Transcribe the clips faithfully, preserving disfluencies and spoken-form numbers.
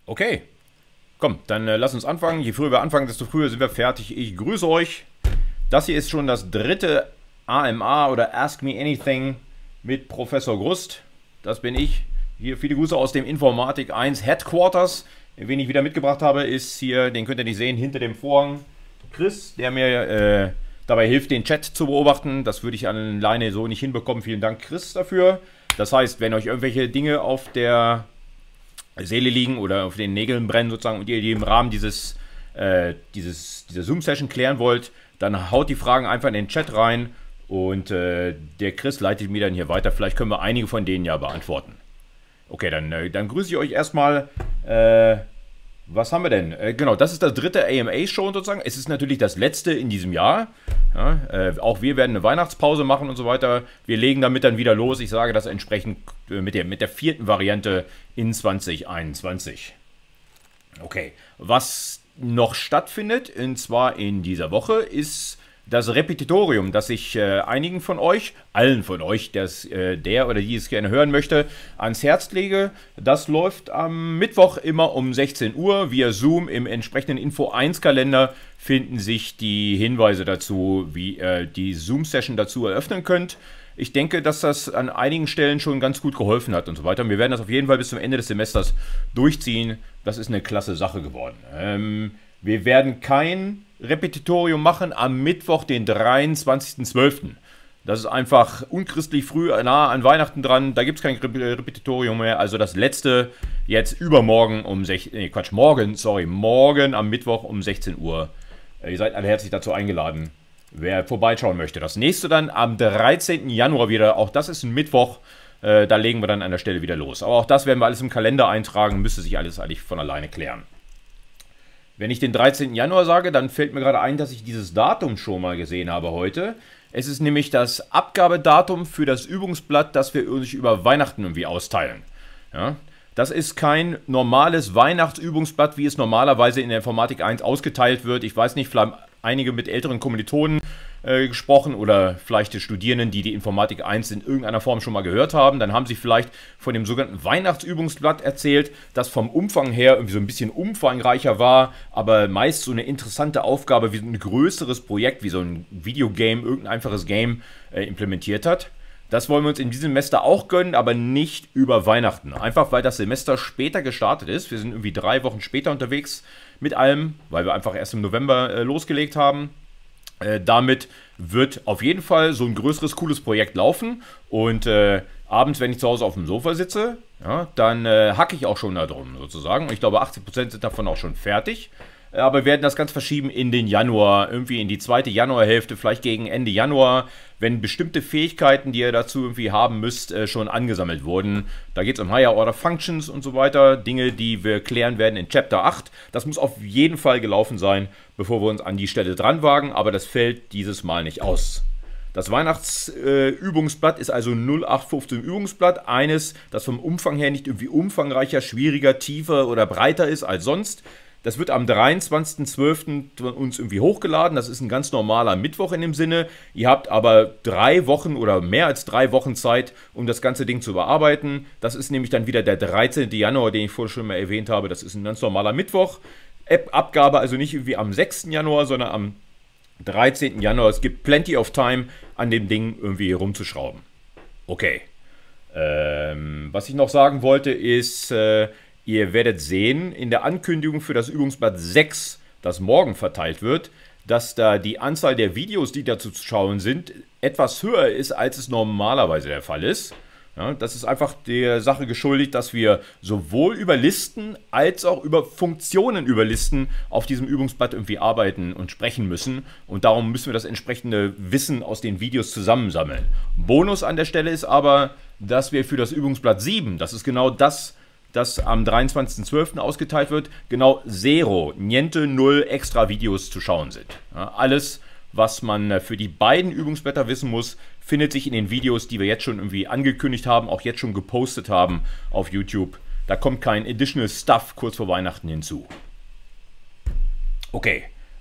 Okay, komm, dann äh, lass uns anfangen. Je früher wir anfangen, desto früher sind wir fertig. Ich grüße euch. Das hier ist schon das dritte A M A oder Ask Me Anything mit Professor Grust. Das bin ich. Hier viele Grüße aus dem Informatik eins Headquarters. Wen ich wieder mitgebracht habe, ist hier, den könnt ihr nicht sehen, hinter dem Vorhang Chris, der mir äh, dabei hilft, den Chat zu beobachten. Das würde ich alleine so nicht hinbekommen. Vielen Dank, Chris, dafür. Das heißt, wenn euch irgendwelche Dinge auf der Seele liegen oder auf den Nägeln brennen sozusagen und ihr die im Rahmen dieses, äh, dieses, dieser Zoom-Session klären wollt, dann haut die Fragen einfach in den Chat rein und äh, der Chris leitet mir dann hier weiter. Vielleicht können wir einige von denen ja beantworten. Okay, dann, äh, dann grüße ich euch erstmal. Äh, was haben wir denn? Äh, genau, das ist das dritte A M A-Show sozusagen. Es ist natürlich das letzte in diesem Jahr. Ja, äh, auch wir werden eine Weihnachtspause machen und so weiter. Wir legen damit dann wieder los. Ich sage das entsprechend äh, mit, der, mit der vierten Variante in zwanzig einundzwanzig. Okay, was noch stattfindet, und zwar in dieser Woche, ist das Repetitorium, das ich äh, einigen von euch, allen von euch, das, äh, der oder die es gerne hören möchte, ans Herz lege. Das läuft am Mittwoch immer um sechzehn Uhr via Zoom. Im entsprechenden Info eins Kalender finden sich die Hinweise dazu, wie ihr die Zoom-Session dazu eröffnen könnt. Ich denke, dass das an einigen Stellen schon ganz gut geholfen hat und so weiter. Wir werden das auf jeden Fall bis zum Ende des Semesters durchziehen. Das ist eine klasse Sache geworden. Ähm, wir werden kein Repetitorium machen am Mittwoch, den dreiundzwanzigsten zwölften Das ist einfach unchristlich früh, nah an Weihnachten dran. Da gibt es kein Repetitorium mehr. Also das letzte jetzt übermorgen um sechzehn Uhr, nee, Quatsch, morgen, sorry, morgen am Mittwoch um sechzehn Uhr. Ihr seid alle herzlich dazu eingeladen, wer vorbeischauen möchte. Das nächste dann am dreizehnten Januar wieder. Auch das ist ein Mittwoch. Äh, da legen wir dann an der Stelle wieder los. Aber auch das werden wir alles im Kalender eintragen. Müsste sich alles eigentlich von alleine klären. Wenn ich den dreizehnten Januar sage, dann fällt mir gerade ein, dass ich dieses Datum schon mal gesehen habe heute. Es ist nämlich das Abgabedatum für das Übungsblatt, das wir uns über Weihnachten irgendwie austeilen. Ja, das ist kein normales Weihnachtsübungsblatt, wie es normalerweise in der Informatik eins ausgeteilt wird. Ich weiß nicht, vielleicht einige mit älteren Kommilitonen äh, gesprochen oder vielleicht die Studierenden, die die Informatik eins in irgendeiner Form schon mal gehört haben. Dann haben sie vielleicht von dem sogenannten Weihnachtsübungsblatt erzählt, das vom Umfang her irgendwie so ein bisschen umfangreicher war, aber meist so eine interessante Aufgabe wie so ein größeres Projekt, wie so ein Videogame, irgendein einfaches Game äh, implementiert hat. Das wollen wir uns in diesem Semester auch gönnen, aber nicht über Weihnachten. Einfach, weil das Semester später gestartet ist. Wir sind irgendwie drei Wochen später unterwegs mit allem, weil wir einfach erst im November äh, losgelegt haben. Äh, damit wird auf jeden Fall so ein größeres, cooles Projekt laufen. Und äh, abends, wenn ich zu Hause auf dem Sofa sitze, ja, dann äh, hacke ich auch schon da drum sozusagen. Und ich glaube, achtzig Prozent sind davon auch schon fertig. Aber wir werden das ganz verschieben in den Januar, irgendwie in die zweite Januarhälfte, vielleicht gegen Ende Januar, wenn bestimmte Fähigkeiten, die ihr dazu irgendwie haben müsst, schon angesammelt wurden. Da geht es um Higher Order Functions und so weiter, Dinge, die wir klären werden in Chapter acht. Das muss auf jeden Fall gelaufen sein, bevor wir uns an die Stelle dran wagen, aber das fällt dieses Mal nicht aus. Das Weihnachtsübungsblatt äh, ist also null acht fünfzehn Übungsblatt, eines, das vom Umfang her nicht irgendwie umfangreicher, schwieriger, tiefer oder breiter ist als sonst. Das wird am dreiundzwanzigsten zwölften von uns irgendwie hochgeladen. Das ist ein ganz normaler Mittwoch in dem Sinne. Ihr habt aber drei Wochen oder mehr als drei Wochen Zeit, um das ganze Ding zu bearbeiten. Das ist nämlich dann wieder der dreizehnte Januar, den ich vorhin schon mal erwähnt habe. Das ist ein ganz normaler Mittwoch. Abgabe also nicht irgendwie am sechsten Januar, sondern am dreizehnten Januar. Es gibt plenty of time, an dem Ding irgendwie rumzuschrauben. Okay. Ähm, was ich noch sagen wollte ist... Äh, Ihr werdet sehen, in der Ankündigung für das Übungsblatt sechs, das morgen verteilt wird, dass da die Anzahl der Videos, die dazu zu schauen sind, etwas höher ist, als es normalerweise der Fall ist. Ja, das ist einfach der Sache geschuldigt, dass wir sowohl über Listen als auch über Funktionen über Listen auf diesem Übungsblatt irgendwie arbeiten und sprechen müssen. Und darum müssen wir das entsprechende Wissen aus den Videos zusammensammeln. Bonus an der Stelle ist aber, dass wir für das Übungsblatt sieben, das ist genau das, das am dreiundzwanzigsten zwölften ausgeteilt wird, genau zero, niente, null extra Videos zu schauen sind. Ja, alles, was man für die beiden Übungsblätter wissen muss, findet sich in den Videos, die wir jetzt schon irgendwie angekündigt haben, auch jetzt schon gepostet haben auf YouTube. Da kommt kein Additional Stuff kurz vor Weihnachten hinzu. Okay,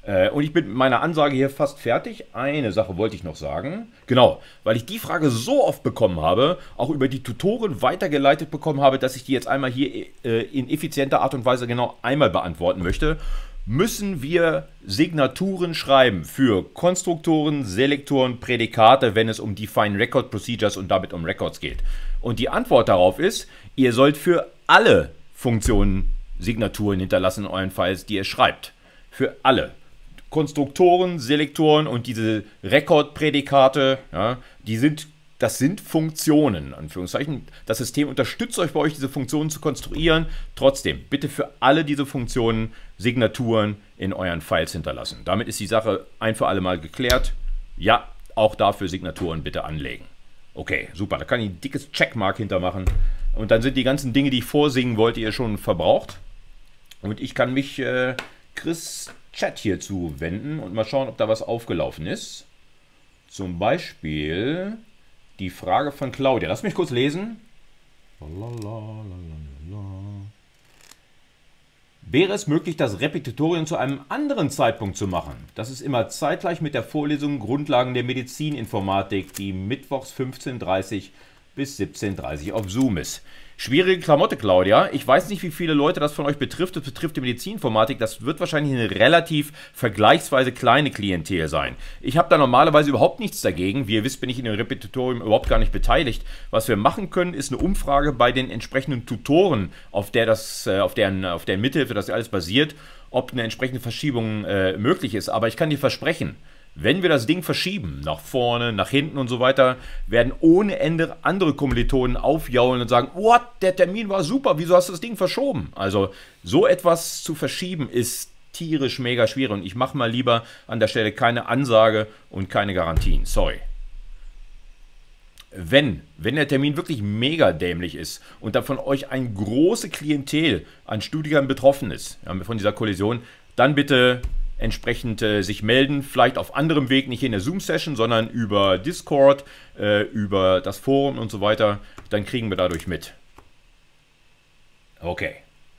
Äh, und ich bin mit meiner Ansage hier fast fertig. Eine Sache wollte ich noch sagen. Genau, weil ich die Frage so oft bekommen habe, auch über die Tutoren weitergeleitet bekommen habe, dass ich die jetzt einmal hier äh, in effizienter Art und Weise genau einmal beantworten möchte. Müssen wir Signaturen schreiben für Konstruktoren, Selektoren, Prädikate, wenn es um Define Record Procedures und damit um Records geht? Und die Antwort darauf ist, ihr sollt für alle Funktionen Signaturen hinterlassen in euren Files, die ihr schreibt. Für alle. Konstruktoren, Selektoren und diese Record-Prädikate, ja, die sind, das sind Funktionen, Anführungszeichen. Das System unterstützt euch bei euch, diese Funktionen zu konstruieren. Trotzdem, bitte für alle diese Funktionen Signaturen in euren Files hinterlassen. Damit ist die Sache ein für alle Mal geklärt. Ja, auch dafür Signaturen bitte anlegen. Okay, super. Da kann ich ein dickes Checkmark hintermachen. Und dann sind die ganzen Dinge, die ich vorsingen wollte, ihr schon verbraucht. Und ich kann mich äh, Chris Chat hier zuwenden und mal schauen, ob da was aufgelaufen ist. Zum Beispiel die Frage von Claudia. Lass mich kurz lesen. Wäre es möglich, das Repetitorium zu einem anderen Zeitpunkt zu machen? Das ist immer zeitgleich mit der Vorlesung Grundlagen der Medizininformatik, die mittwochs fünfzehn Uhr dreißig bis siebzehn Uhr dreißig auf Zoom ist. Schwierige Klamotte, Claudia. Ich weiß nicht, wie viele Leute das von euch betrifft. Das betrifft die Medizininformatik. Das wird wahrscheinlich eine relativ vergleichsweise kleine Klientel sein. Ich habe da normalerweise überhaupt nichts dagegen. Wie ihr wisst, bin ich in dem Repetitorium überhaupt gar nicht beteiligt. Was wir machen können, ist eine Umfrage bei den entsprechenden Tutoren, auf der das, auf deren, auf deren Mithilfe das alles basiert, ob eine entsprechende Verschiebung äh, möglich ist. Aber ich kann dir versprechen, wenn wir das Ding verschieben, nach vorne, nach hinten und so weiter, werden ohne Ende andere Kommilitonen aufjaulen und sagen, what, der Termin war super, wieso hast du das Ding verschoben? Also so etwas zu verschieben ist tierisch mega schwierig und ich mache mal lieber an der Stelle keine Ansage und keine Garantien, sorry. Wenn, wenn der Termin wirklich mega dämlich ist und da von euch ein großes Klientel an Studiengängen betroffen ist, ja, von dieser Kollision, dann bitte entsprechend äh, sich melden, vielleicht auf anderem Weg, nicht in der Zoom-Session, sondern über Discord, äh, über das Forum und so weiter, dann kriegen wir dadurch mit. Okay.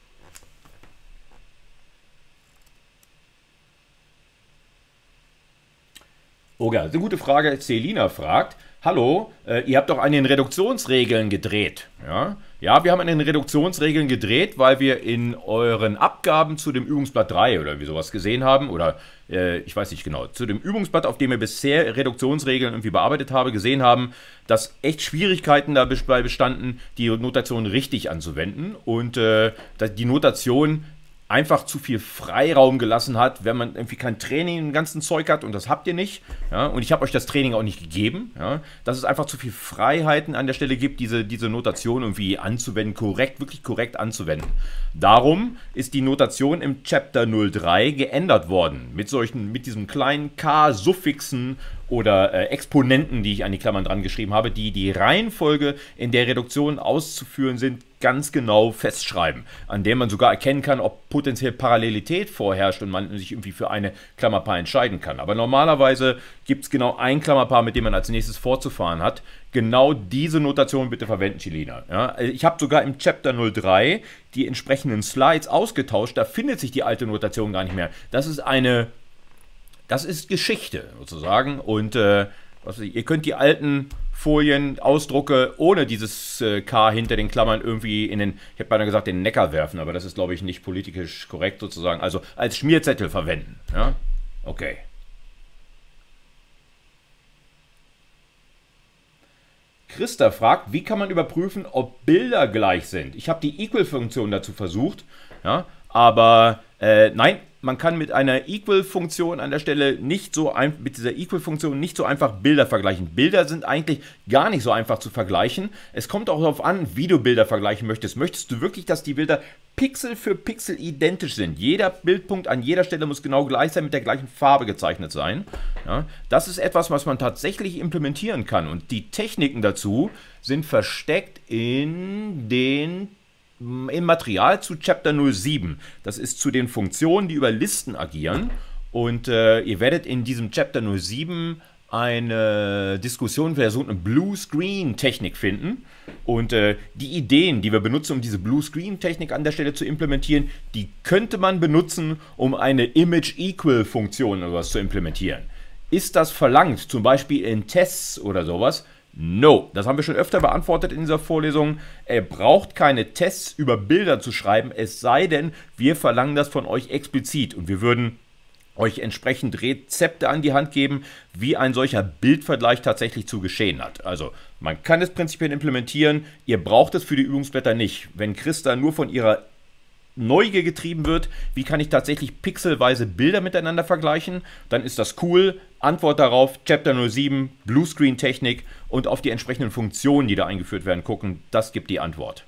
Oh ja, eine gute Frage. Celina fragt, hallo, äh, ihr habt doch an den Reduktionsregeln gedreht. Ja? ja, wir haben an den Reduktionsregeln gedreht, weil wir in euren Abgaben zu dem Übungsblatt drei oder wie sowas gesehen haben, oder äh, ich weiß nicht genau, zu dem Übungsblatt, auf dem wir bisher Reduktionsregeln irgendwie bearbeitet haben, gesehen haben, dass echt Schwierigkeiten dabei bestanden, die Notation richtig anzuwenden und äh, die Notation einfach zu viel Freiraum gelassen hat, wenn man irgendwie kein Training im ganzen Zeug hat und das habt ihr nicht. Ja, und ich habe euch das Training auch nicht gegeben, ja, dass es einfach zu viel Freiheiten an der Stelle gibt, diese, diese Notation irgendwie anzuwenden, korrekt, wirklich korrekt anzuwenden. Darum ist die Notation im Chapter null drei geändert worden, mit solchen, mit diesem kleinen K-Suffixen oder äh, Exponenten, die ich an die Klammern dran geschrieben habe, die die Reihenfolge, in der Reduktionen auszuführen sind, ganz genau festschreiben, an der man sogar erkennen kann, ob potenziell Parallelität vorherrscht und man sich irgendwie für eine Klammerpaar entscheiden kann. Aber normalerweise gibt es genau ein Klammerpaar, mit dem man als nächstes fortzufahren hat. Genau diese Notation bitte verwenden, Celina. Ja, ich habe sogar im Chapter null drei die entsprechenden Slides ausgetauscht, da findet sich die alte Notation gar nicht mehr. Das ist eine, das ist Geschichte sozusagen und äh, was weiß ich, ihr könnt die alten Folien, Ausdrucke ohne dieses äh, K hinter den Klammern irgendwie in den, ich habe beinahe gesagt, den Neckar werfen, aber das ist, glaube ich, nicht politisch korrekt sozusagen. Also als Schmierzettel verwenden. Ja? Okay. Christa fragt, wie kann man überprüfen, ob Bilder gleich sind? Ich habe die Equal-Funktion dazu versucht, ja, aber äh, nein, man kann mit einer Equal-Funktion an der Stelle nicht so ein, mit dieser Equal-Funktion nicht so einfach Bilder vergleichen. Bilder sind eigentlich gar nicht so einfach zu vergleichen. Es kommt auch darauf an, wie du Bilder vergleichen möchtest. Möchtest du wirklich, dass die Bilder Pixel für Pixel identisch sind? Jeder Bildpunkt an jeder Stelle muss genau gleich sein, mit der gleichen Farbe gezeichnet sein. Ja, das ist etwas, was man tatsächlich implementieren kann. Und die Techniken dazu sind versteckt in den im Material zu Chapter null sieben. Das ist zu den Funktionen, die über Listen agieren. Und äh, ihr werdet in diesem Chapter null sieben eine Diskussion für so eine Blue-Screen-Technik finden. Und äh, die Ideen, die wir benutzen, um diese Blue-Screen-Technik an der Stelle zu implementieren, die könnte man benutzen, um eine Image-Equal-Funktion oder was zu implementieren. Ist das verlangt, zum Beispiel in Tests oder sowas? No, das haben wir schon öfter beantwortet in dieser Vorlesung. Er braucht keine Tests über Bilder zu schreiben, es sei denn, wir verlangen das von euch explizit und wir würden euch entsprechend Rezepte an die Hand geben, wie ein solcher Bildvergleich tatsächlich zu geschehen hat. Also man kann es prinzipiell implementieren, ihr braucht es für die Übungsblätter nicht. Wenn Christa nur von ihrer Neugier getrieben wird, wie kann ich tatsächlich pixelweise Bilder miteinander vergleichen, dann ist das cool. Antwort darauf, Chapter null sieben, Bluescreen-Technik und auf die entsprechenden Funktionen, die da eingeführt werden, gucken. Das gibt die Antwort.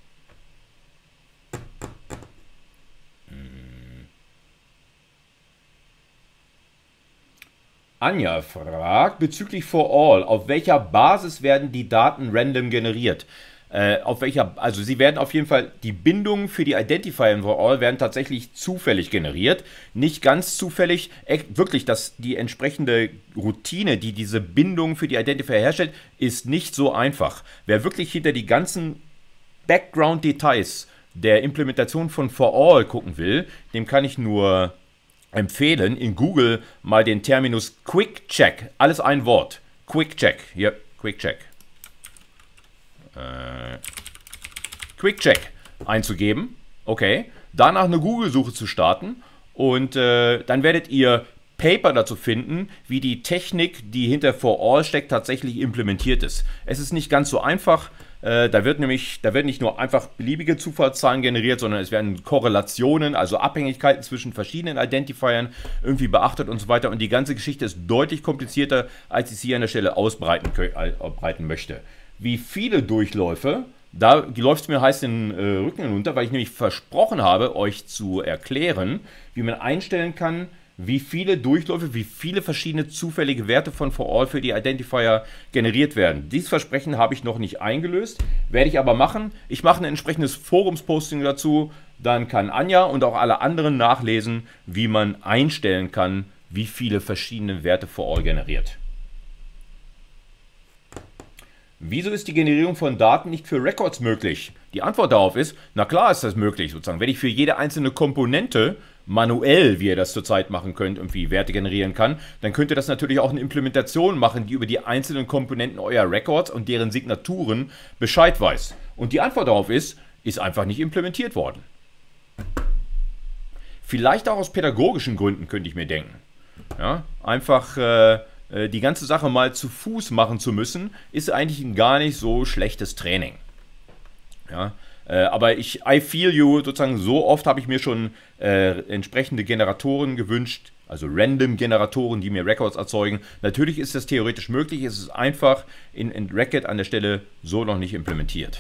Anja fragt bezüglich For All, auf welcher Basis werden die Daten random generiert? Äh, auf welcher, also sie werden auf jeden Fall, die Bindungen für die Identifier in For All werden tatsächlich zufällig generiert. Nicht ganz zufällig, äh, wirklich, dass die entsprechende Routine, die diese Bindung für die Identifier herstellt, ist nicht so einfach. Wer wirklich hinter die ganzen Background-Details der Implementation von For All gucken will, dem kann ich nur empfehlen, in Google mal den Terminus Quick Check, alles ein Wort, Quick Check, hier, Quick Check, äh, Quick Check einzugeben, okay, danach eine Google-Suche zu starten und äh, dann werdet ihr Paper dazu finden, wie die Technik, die hinter For All steckt, tatsächlich implementiert ist. Es ist nicht ganz so einfach. Äh, da wird nämlich, da werden nicht nur einfach beliebige Zufallszahlen generiert, sondern es werden Korrelationen, also Abhängigkeiten zwischen verschiedenen Identifiern irgendwie beachtet und so weiter. Und die ganze Geschichte ist deutlich komplizierter, als ich es hier an der Stelle ausbreiten, ausbreiten möchte. Wie viele Durchläufe, da läuft es mir heiß den äh, Rücken hinunter, weil ich nämlich versprochen habe, euch zu erklären, wie man einstellen kann, wie viele Durchläufe, wie viele verschiedene zufällige Werte von For All für die Identifier generiert werden. Dieses Versprechen habe ich noch nicht eingelöst, werde ich aber machen. Ich mache ein entsprechendes Forumsposting dazu, dann kann Anja und auch alle anderen nachlesen, wie man einstellen kann, wie viele verschiedene Werte For All generiert. Wieso ist die Generierung von Daten nicht für Records möglich? Die Antwort darauf ist, na klar ist das möglich, sozusagen. Wenn ich für jede einzelne Komponente manuell, wie ihr das zurzeit machen könnt, irgendwie Werte generieren kann, dann könnt ihr das natürlich auch eine Implementation machen, die über die einzelnen Komponenten eurer Records und deren Signaturen Bescheid weiß. Und die Antwort darauf ist, ist einfach nicht implementiert worden. Vielleicht auch aus pädagogischen Gründen, könnte ich mir denken. Ja, einfach äh, die ganze Sache mal zu Fuß machen zu müssen, ist eigentlich ein gar nicht so schlechtes Training. Ja, äh, aber ich, I feel you, sozusagen so oft habe ich mir schon äh, entsprechende Generatoren gewünscht, also Random-Generatoren, die mir Records erzeugen. Natürlich ist das theoretisch möglich, es ist einfach in, in Racket an der Stelle so noch nicht implementiert.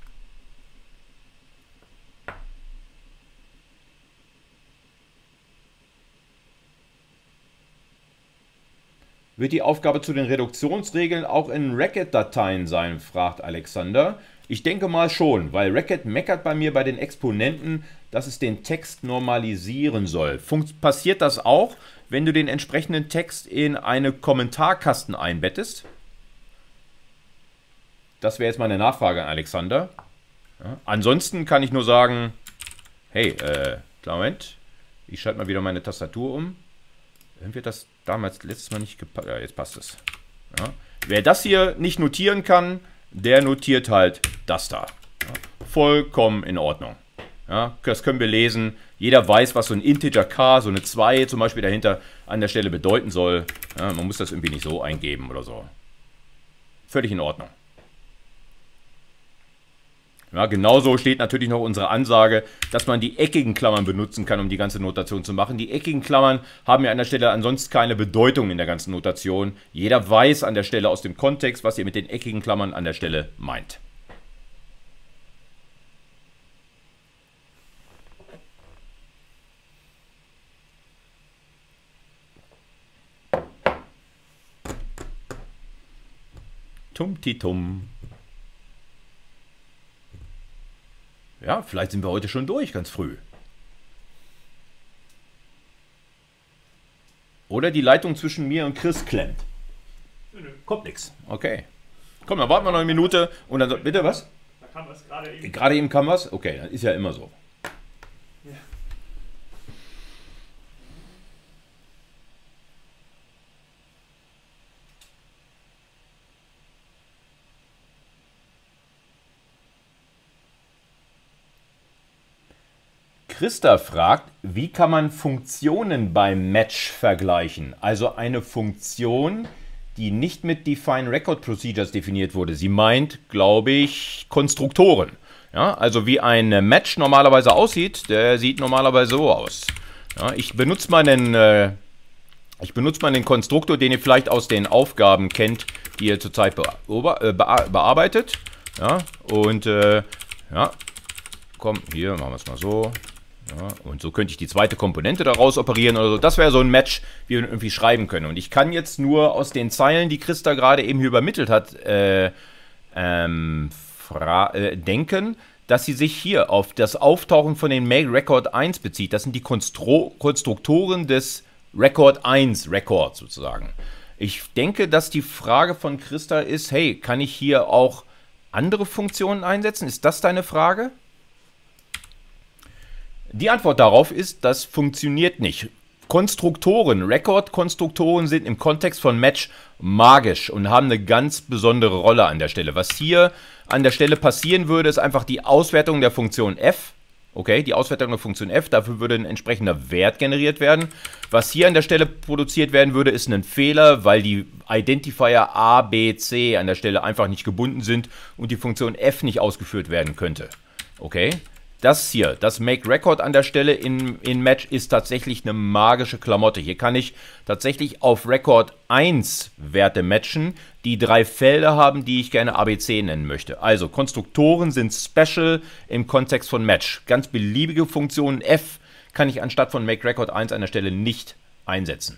Wird die Aufgabe zu den Reduktionsregeln auch in Racket-Dateien sein, fragt Alexander. Ich denke mal schon, weil Racket meckert bei mir bei den Exponenten, dass es den Text normalisieren soll. Funkt, passiert das auch, wenn du den entsprechenden Text in eine Kommentarkasten einbettest? Das wäre jetzt meine Nachfrage an Alexander. Ja. Ansonsten kann ich nur sagen, hey, äh, klar, Moment, ich schalte mal wieder meine Tastatur um. Irgendwie hat das damals letztes Mal nicht gepasst. Ja, jetzt passt es. Ja. Wer das hier nicht notieren kann, der notiert halt das da. Ja. Vollkommen in Ordnung. Ja, das können wir lesen. Jeder weiß, was so ein Integer k, so eine zwei zum Beispiel dahinter an der Stelle bedeuten soll. Ja, man muss das irgendwie nicht so eingeben oder so. Völlig in Ordnung. Ja, genauso steht natürlich noch unsere Ansage, dass man die eckigen Klammern benutzen kann, um die ganze Notation zu machen. Die eckigen Klammern haben ja an der Stelle ansonsten keine Bedeutung in der ganzen Notation. Jeder weiß an der Stelle aus dem Kontext, was ihr mit den eckigen Klammern an der Stelle meint. Tum-ti-tum. Ja, vielleicht sind wir heute schon durch, ganz früh. Oder die Leitung zwischen mir und Chris klemmt. Nö, nö. Kommt nichts. Okay. Komm, dann warten wir noch eine Minute und dann... Bitte, was? Da kam was gerade eben. Gerade eben kam was? Okay, dann ist ja immer so. Ja. Christa fragt, wie kann man Funktionen beim Match vergleichen? Also eine Funktion, die nicht mit Define Record Procedures definiert wurde. Sie meint, glaube ich, Konstruktoren. Ja, also wie ein Match normalerweise aussieht, der sieht normalerweise so aus. Ja, ich benutze mal einen, äh, ich benutze mal einen Konstruktor, den ihr vielleicht aus den Aufgaben kennt, die ihr zurzeit beober- äh, bea- bearbeitet. Ja, und äh, ja, komm, hier machen wir es mal so. Ja, und so könnte ich die zweite Komponente daraus operieren oder so. Das wäre so ein Match, wie wir irgendwie schreiben können. Und ich kann jetzt nur aus den Zeilen, die Christa gerade eben hier übermittelt hat, äh, ähm, äh, denken, dass sie sich hier auf das Auftauchen von den Make Record eins bezieht. Das sind die Konstru Konstruktoren des Record eins Record sozusagen. Ich denke, dass die Frage von Christa ist, hey, kann ich hier auch andere Funktionen einsetzen? Ist das deine Frage? Die Antwort darauf ist, das funktioniert nicht. Konstruktoren, Record-Konstruktoren sind im Kontext von Match magisch und haben eine ganz besondere Rolle an der Stelle. Was hier an der Stelle passieren würde, ist einfach die Auswertung der Funktion f. Okay, die Auswertung der Funktion f, dafür würde ein entsprechender Wert generiert werden. Was hier an der Stelle produziert werden würde, ist ein Fehler, weil die Identifier a, b, c an der Stelle einfach nicht gebunden sind und die Funktion f nicht ausgeführt werden könnte. Okay? Das hier, das Make Record an der Stelle in, in Match ist tatsächlich eine magische Klamotte. Hier kann ich tatsächlich auf Record eins Werte matchen, die drei Felder haben, die ich gerne A B C nennen möchte. Also Konstruktoren sind special im Kontext von Match. Ganz beliebige Funktionen F kann ich anstatt von Make Record eins an der Stelle nicht einsetzen.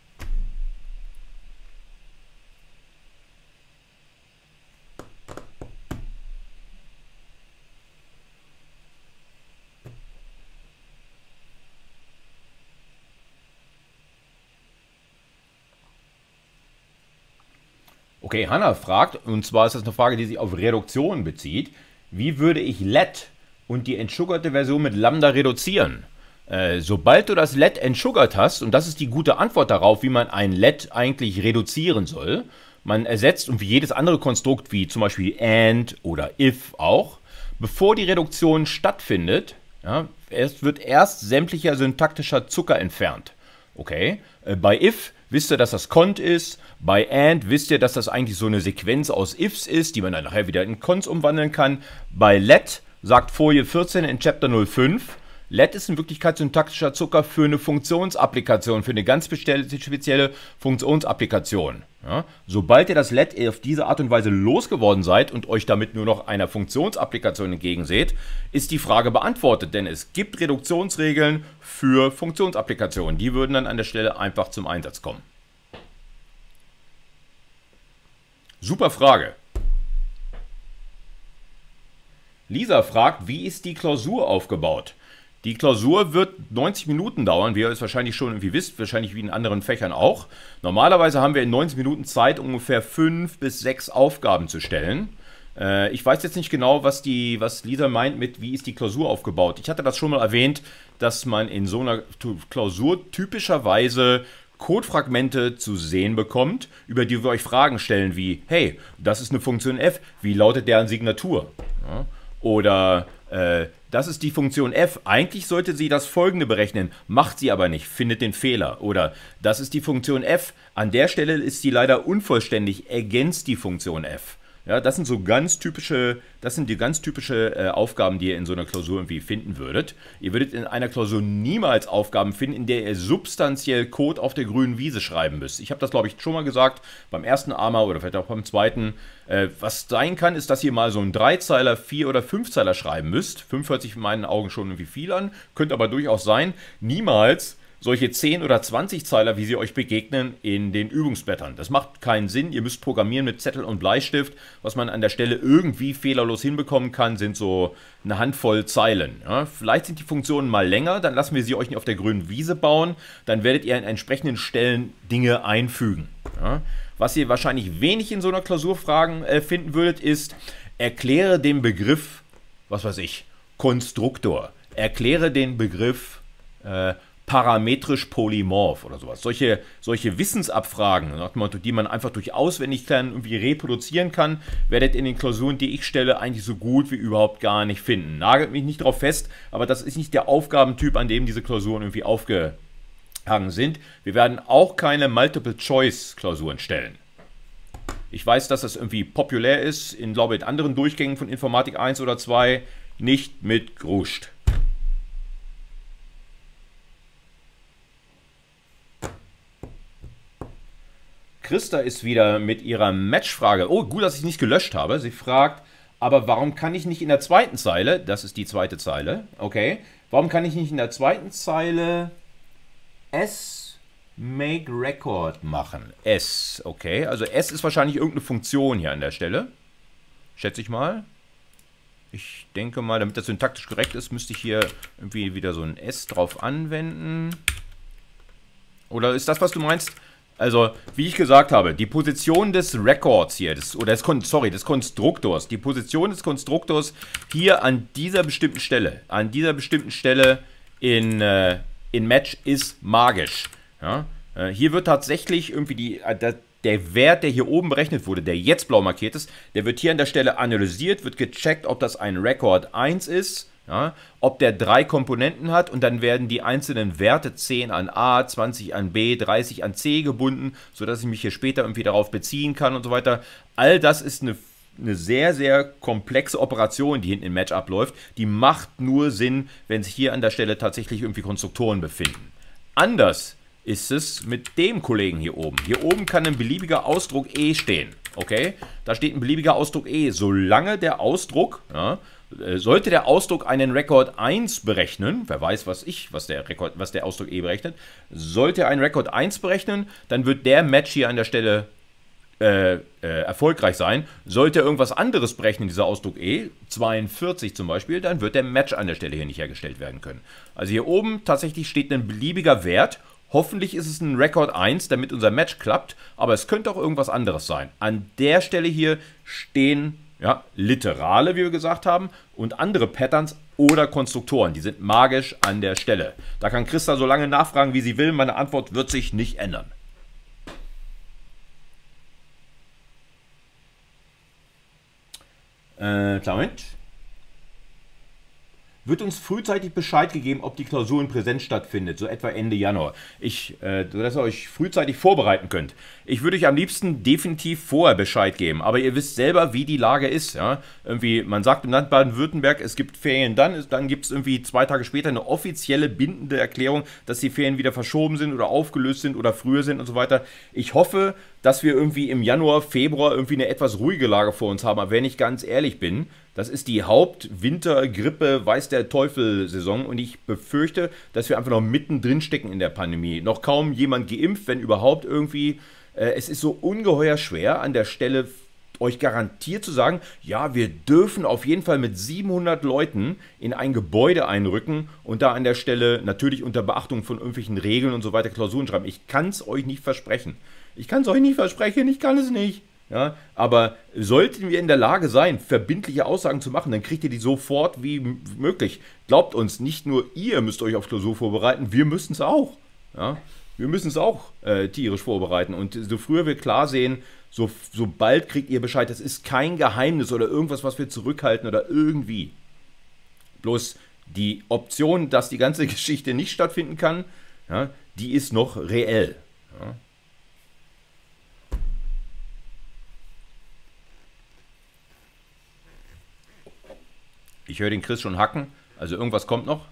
Okay, Hanna fragt, und zwar ist das eine Frage, die sich auf Reduktion bezieht. Wie würde ich Let und die entsuggerte Version mit Lambda reduzieren? Äh, sobald du das Let entsuggert hast, und das ist die gute Antwort darauf, wie man ein Let eigentlich reduzieren soll, man ersetzt, und wie jedes andere Konstrukt, wie zum Beispiel AND oder IF auch, bevor die Reduktion stattfindet, ja, es wird erst sämtlicher syntaktischer Zucker entfernt. Okay, äh, bei IF wisst ihr, dass das Cont ist. Bei AND wisst ihr, dass das eigentlich so eine Sequenz aus Ifs ist, die man dann nachher wieder in Cons umwandeln kann. Bei Let sagt Folie vierzehn in Chapter null fünf, Let ist in Wirklichkeit syntaktischer Zucker für eine Funktionsapplikation, für eine ganz spezielle Funktionsapplikation. Ja, sobald ihr das Let auf diese Art und Weise losgeworden seid und euch damit nur noch einer Funktionsapplikation entgegenseht, ist die Frage beantwortet, denn es gibt Reduktionsregeln für Funktionsapplikationen. Die würden dann an der Stelle einfach zum Einsatz kommen. Super Frage. Lisa fragt, wie ist die Klausur aufgebaut? Die Klausur wird neunzig Minuten dauern, wie ihr es wahrscheinlich schon irgendwie wisst, wahrscheinlich wie in anderen Fächern auch. Normalerweise haben wir in neunzig Minuten Zeit, ungefähr fünf bis sechs Aufgaben zu stellen. Äh, ich weiß jetzt nicht genau, was, die, was Lisa meint mit, wie ist die Klausur aufgebaut. Ich hatte das schon mal erwähnt, dass man in so einer Klausur typischerweise Codefragmente zu sehen bekommt, über die wir euch Fragen stellen wie, hey, das ist eine Funktion f, wie lautet deren Signatur? Ja. Oder äh, das ist die Funktion f, eigentlich sollte sie das folgende berechnen, macht sie aber nicht, findet den Fehler. Oder das ist die Funktion f, an der Stelle ist sie leider unvollständig, ergänzt die Funktion f. Ja, das sind so ganz typische, das sind die ganz typische äh, Aufgaben, die ihr in so einer Klausur irgendwie finden würdet. Ihr würdet in einer Klausur niemals Aufgaben finden, in der ihr substanziell Code auf der grünen Wiese schreiben müsst. Ich habe das, glaube ich, schon mal gesagt, beim ersten A M A oder vielleicht auch beim zweiten. Äh, was sein kann, ist, dass ihr mal so einen Dreizeiler, Vier- oder Fünfzeiler schreiben müsst. Fünf hört sich in meinen Augen schon irgendwie viel an, könnte aber durchaus sein. Niemals solche zehn oder zwanzig Zeiler, wie sie euch begegnen, in den Übungsblättern. Das macht keinen Sinn. Ihr müsst programmieren mit Zettel und Bleistift. Was man an der Stelle irgendwie fehlerlos hinbekommen kann, sind so eine Handvoll Zeilen. Ja, vielleicht sind die Funktionen mal länger, dann lassen wir sie euch nicht auf der grünen Wiese bauen. Dann werdet ihr an entsprechenden Stellen Dinge einfügen. Ja, was ihr wahrscheinlich wenig in so einer Klausur fragen, äh, finden würdet, ist, erkläre den Begriff, was weiß ich, Konstruktor. Erkläre den Begriff äh, parametrisch polymorph oder sowas. Solche, solche Wissensabfragen, nach dem Motto, die man einfach durch Auswendiglernen irgendwie reproduzieren kann, werdet in den Klausuren, die ich stelle, eigentlich so gut wie überhaupt gar nicht finden. Nagelt mich nicht drauf fest, aber das ist nicht der Aufgabentyp, an dem diese Klausuren irgendwie aufgehangen sind. Wir werden auch keine Multiple-Choice-Klausuren stellen. Ich weiß, dass das irgendwie populär ist, in, glaube ich, in anderen Durchgängen von Informatik eins oder zwei, nicht mit Gruscht. Christa ist wieder mit ihrer Matchfrage. Oh, gut, dass ich nicht gelöscht habe. Sie fragt, aber warum kann ich nicht in der zweiten Zeile, das ist die zweite Zeile, okay, warum kann ich nicht in der zweiten Zeile S make record machen? S, okay, also S ist wahrscheinlich irgendeine Funktion hier an der Stelle, schätze ich mal. Ich denke mal, damit das syntaktisch korrekt ist, müsste ich hier irgendwie wieder so ein S drauf anwenden. Oder ist das, was du meinst? Also, wie ich gesagt habe, die Position des Records hier, des, oder des, sorry, des Konstruktors, die Position des Konstruktors hier an dieser bestimmten Stelle, an dieser bestimmten Stelle in, äh, in Match ist magisch. Ja? Äh, hier wird tatsächlich irgendwie die, äh, der, der Wert, der hier oben berechnet wurde, der jetzt blau markiert ist, der wird hier an der Stelle analysiert, wird gecheckt, ob das ein Record eins ist. Ja, ob der drei Komponenten hat und dann werden die einzelnen Werte zehn an A, zwanzig an B, dreißig an C gebunden, sodass ich mich hier später irgendwie darauf beziehen kann und so weiter. All das ist eine, eine sehr, sehr komplexe Operation, die hinten im Match abläuft. Die macht nur Sinn, wenn sich hier an der Stelle tatsächlich irgendwie Konstruktoren befinden. Anders ist es mit dem Kollegen hier oben. Hier oben kann ein beliebiger Ausdruck E stehen. Okay? Da steht ein beliebiger Ausdruck E. Solange der Ausdruck, ja, sollte der Ausdruck einen Rekord eins berechnen, wer weiß, was ich, was der, Rekord, was der Ausdruck E berechnet, sollte er einen Rekord eins berechnen, dann wird der Match hier an der Stelle äh, äh, erfolgreich sein. Sollte er irgendwas anderes berechnen, dieser Ausdruck E, zweiundvierzig zum Beispiel, dann wird der Match an der Stelle hier nicht hergestellt werden können. Also hier oben tatsächlich steht ein beliebiger Wert. Hoffentlich ist es ein Rekord eins, damit unser Match klappt, aber es könnte auch irgendwas anderes sein. An der Stelle hier stehen ja, Literale, wie wir gesagt haben, und andere Patterns oder Konstruktoren. Die sind magisch an der Stelle. Da kann Christa so lange nachfragen, wie sie will. Meine Antwort wird sich nicht ändern. Äh, klar, Moment. Wird uns frühzeitig Bescheid gegeben, ob die Klausur in Präsenz stattfindet, so etwa Ende Januar. Ich, äh, dass ihr euch frühzeitig vorbereiten könnt. Ich würde euch am liebsten definitiv vorher Bescheid geben, aber ihr wisst selber, wie die Lage ist. Ja? Irgendwie, man sagt im Land Baden-Württemberg, es gibt Ferien dann, dann gibt es irgendwie zwei Tage später eine offizielle bindende Erklärung, dass die Ferien wieder verschoben sind oder aufgelöst sind oder früher sind und so weiter. Ich hoffe, dass wir irgendwie im Januar, Februar irgendwie eine etwas ruhige Lage vor uns haben, aber wenn ich ganz ehrlich bin, das ist die Haupt-Winter-Grippe, weiß der Teufel-Saison und ich befürchte, dass wir einfach noch mittendrin stecken in der Pandemie. Noch kaum jemand geimpft, wenn überhaupt irgendwie. Äh, es ist so ungeheuer schwer an der Stelle, euch garantiert zu sagen, ja, wir dürfen auf jeden Fall mit siebenhundert Leuten in ein Gebäude einrücken und da an der Stelle natürlich unter Beachtung von irgendwelchen Regeln und so weiter Klausuren schreiben. Ich kann es euch nicht versprechen. Ich kann es euch nicht versprechen, ich kann es nicht. Ja, aber sollten wir in der Lage sein, verbindliche Aussagen zu machen, dann kriegt ihr die sofort wie möglich. Glaubt uns, nicht nur ihr müsst euch auf Klausur vorbereiten, wir müssen es auch. Ja, wir müssen es auch äh, tierisch vorbereiten. Und so früher wir klar sehen, so, so bald kriegt ihr Bescheid. Das ist kein Geheimnis oder irgendwas, was wir zurückhalten oder irgendwie. Bloß die Option, dass die ganze Geschichte nicht stattfinden kann, ja, die ist noch reell. Ja. Ich höre den Chris schon hacken, also irgendwas kommt noch.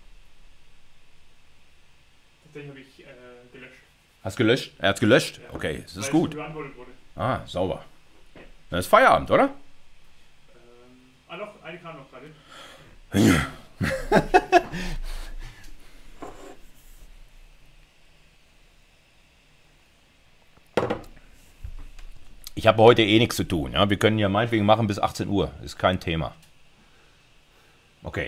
Tatsächlich habe ich äh, gelöscht. Hast gelöscht? Er hat gelöscht? Ja. Okay, das ist Weil gut. es beantwortet wurde. Ah, sauber. Dann ist Feierabend, oder? Ähm, ah, noch, eine kam noch gerade. Ich habe heute eh nichts zu tun. Ja? Wir können ja meinetwegen machen bis achtzehn Uhr. Ist kein Thema. Okay.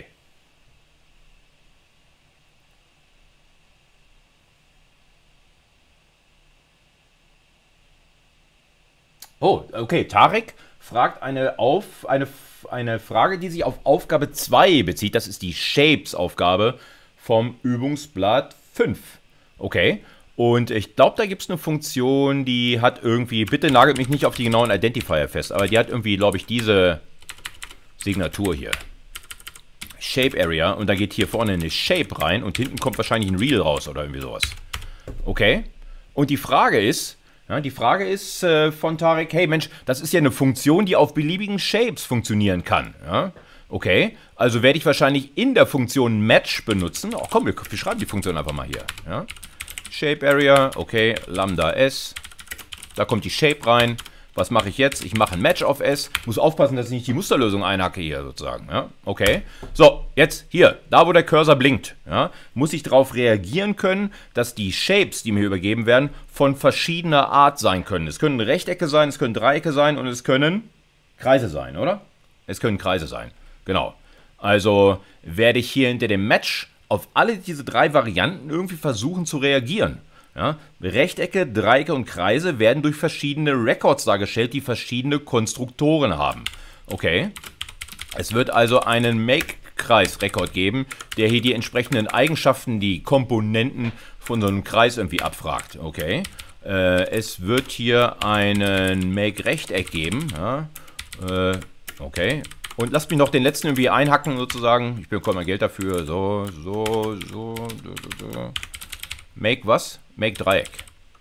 Oh, okay. Tarek fragt eine, auf, eine, eine Frage, die sich auf Aufgabe zwei bezieht. Das ist die Shapes-Aufgabe vom Übungsblatt fünf. Okay. Und ich glaube, da gibt es eine Funktion, die hat irgendwie, bitte nagelt mich nicht auf die genauen Identifier fest, aber die hat irgendwie, glaube ich, diese Signatur hier. Shape Area. Und da geht hier vorne eine Shape rein und hinten kommt wahrscheinlich ein Reel raus oder irgendwie sowas. Okay. Und die Frage ist, ja, die Frage ist äh, von Tarek, hey Mensch, das ist ja eine Funktion, die auf beliebigen Shapes funktionieren kann. Ja? Okay, also werde ich wahrscheinlich in der Funktion Match benutzen. Oh komm, wir, wir schreiben die Funktion einfach mal hier. Ja? Shape Area, okay, Lambda S. Da kommt die Shape rein. Was mache ich jetzt? Ich mache ein Match auf S. Muss aufpassen, dass ich nicht die Musterlösung einhacke hier sozusagen. Ja? Okay. So, jetzt hier, da wo der Cursor blinkt, ja, muss ich darauf reagieren können, dass die Shapes, die mir übergeben werden, von verschiedener Art sein können. Es können Rechtecke sein, es können Dreiecke sein und es können Kreise sein, oder? Es können Kreise sein. Genau. Also werde ich hier hinter dem Match auf alle diese drei Varianten irgendwie versuchen zu reagieren. Ja, Rechtecke, Dreiecke und Kreise werden durch verschiedene Records dargestellt, die verschiedene Konstruktoren haben. Okay. Es wird also einen Make-Kreis-Rekord geben, der hier die entsprechenden Eigenschaften, die Komponenten von so einem Kreis irgendwie abfragt. Okay. Äh, es wird hier einen Make-Rechteck geben. Ja, äh, okay. Und lasst mich noch den letzten irgendwie einhacken sozusagen. Ich bekomme mal Geld dafür. So, so, so, so, so. Make was? Make Dreieck.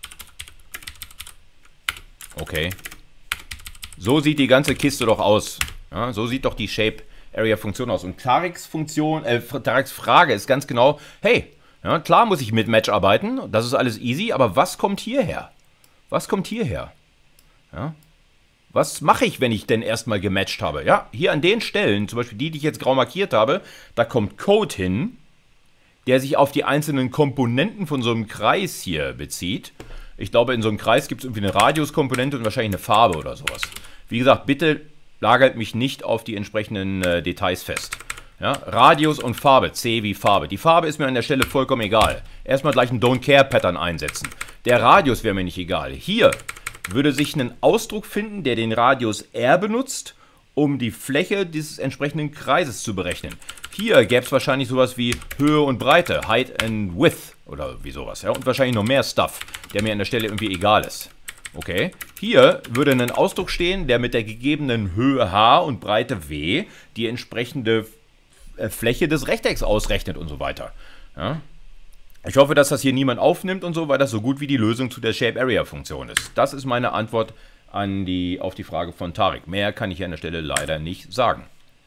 Okay. So sieht die ganze Kiste doch aus. Ja, so sieht doch die Shape Area Funktion aus. Und Tareks Funktion, äh, Tareks Frage ist ganz genau, hey, ja, klar muss ich mit Match arbeiten, das ist alles easy, aber was kommt hierher? Was kommt hierher? Ja. Was mache ich, wenn ich denn erstmal gematcht habe? Ja, hier an den Stellen, zum Beispiel die, die ich jetzt grau markiert habe, da kommt Code hin, der sich auf die einzelnen Komponenten von so einem Kreis hier bezieht. Ich glaube, in so einem Kreis gibt es irgendwie eine Radiuskomponente und wahrscheinlich eine Farbe oder sowas. Wie gesagt, bitte lagert mich nicht auf die entsprechenden äh, Details fest. Ja, Radius und Farbe, C wie Farbe. Die Farbe ist mir an der Stelle vollkommen egal. Erstmal gleich ein Don't-Care-Pattern einsetzen. Der Radius wäre mir nicht egal. Hier würde sich ein Ausdruck finden, der den Radius R benutzt, um die Fläche dieses entsprechenden Kreises zu berechnen. Hier gäbe es wahrscheinlich sowas wie Höhe und Breite, Height and Width oder wie sowas. Ja? Und wahrscheinlich noch mehr Stuff, der mir an der Stelle irgendwie egal ist. Okay, hier würde ein Ausdruck stehen, der mit der gegebenen Höhe H und Breite W die entsprechende Fläche des Rechtecks ausrechnet und so weiter. Ja? Ich hoffe, dass das hier niemand aufnimmt und so, weil das so gut wie die Lösung zu der Shape Area Funktion ist. Das ist meine Antwort an die, auf die Frage von Tarek. Mehr kann ich an der Stelle leider nicht sagen.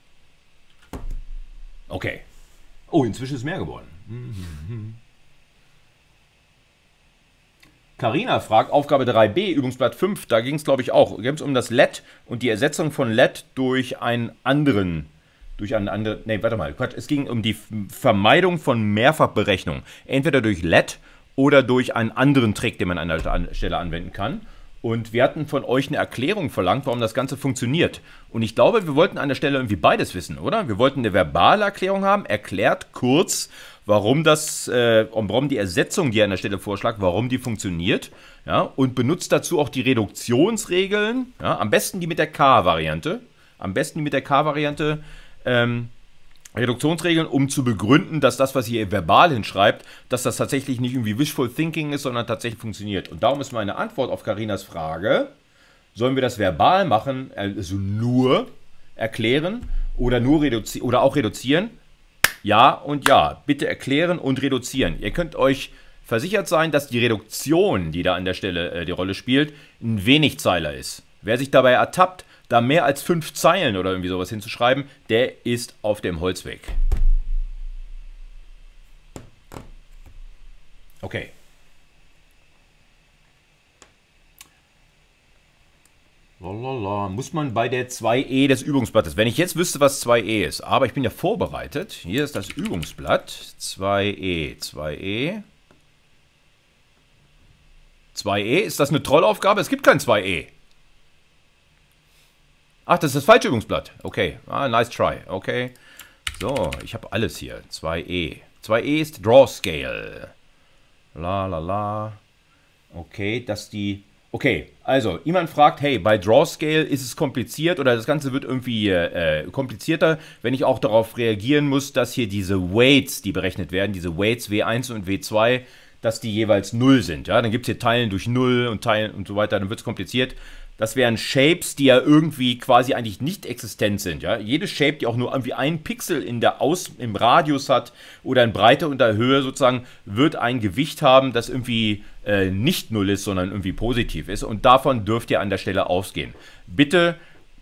Okay. Oh, inzwischen ist mehr geworden. Carina fragt, Aufgabe drei b, Übungsblatt fünf, da ging es glaube ich auch. Da ging es um das L E D und die Ersetzung von L E D durch einen anderen, durch einen anderen, nee, warte mal, Quatsch, es ging um die Vermeidung von Mehrfachberechnung. Entweder durch L E D oder durch einen anderen Trick, den man an der Stelle anwenden kann. Und wir hatten von euch eine Erklärung verlangt, warum das Ganze funktioniert. Und ich glaube, wir wollten an der Stelle irgendwie beides wissen, oder? Wir wollten eine verbale Erklärung haben, erklärt kurz, warum das, äh, warum die Ersetzung, die ihr an der Stelle vorschlägt, warum die funktioniert. Ja, und benutzt dazu auch die Reduktionsregeln. Ja, am besten die mit der K-Variante. Am besten die mit der K-Variante. Ähm, Reduktionsregeln, um zu begründen, dass das, was ihr verbal hinschreibt, dass das tatsächlich nicht irgendwie Wishful Thinking ist, sondern tatsächlich funktioniert. Und darum ist meine Antwort auf Carinas Frage, sollen wir das verbal machen, also nur erklären oder, nur reduzi- oder auch reduzieren? Ja und ja, bitte erklären und reduzieren. Ihr könnt euch versichert sein, dass die Reduktion, die da an der Stelle äh, die Rolle spielt, ein Wenigzeiler ist. Wer sich dabei ertappt, da mehr als fünf Zeilen oder irgendwie sowas hinzuschreiben, der ist auf dem Holzweg. Okay. Lalala. Muss man bei der zwei e des Übungsblattes, wenn ich jetzt wüsste, was zwei e ist, aber ich bin ja vorbereitet, hier ist das Übungsblatt, zwei e, zwei e. zwei e, ist das eine Trollaufgabe? Es gibt kein zwei e. Ach, das ist das falsche Übungsblatt. Okay, ah, nice try. Okay. So, ich habe alles hier. zwei E. zwei E ist Draw Scale. La la la. Okay, dass die... Okay, also, jemand fragt, hey, bei Draw Scale ist es kompliziert oder das Ganze wird irgendwie äh, komplizierter, wenn ich auch darauf reagieren muss, dass hier diese Weights, die berechnet werden, diese Weights W eins und W zwei, dass die jeweils null sind. Ja? Dann gibt es hier Teilen durch null und Teilen und so weiter, dann wird es kompliziert. Das wären Shapes, die ja irgendwie quasi eigentlich nicht existent sind. Ja? Jede Shape, die auch nur irgendwie ein Pixel in der Aus im Radius hat oder in Breite und der Höhe sozusagen, wird ein Gewicht haben, das irgendwie äh, nicht null ist, sondern irgendwie positiv ist. Und davon dürft ihr an der Stelle ausgehen. Bitte,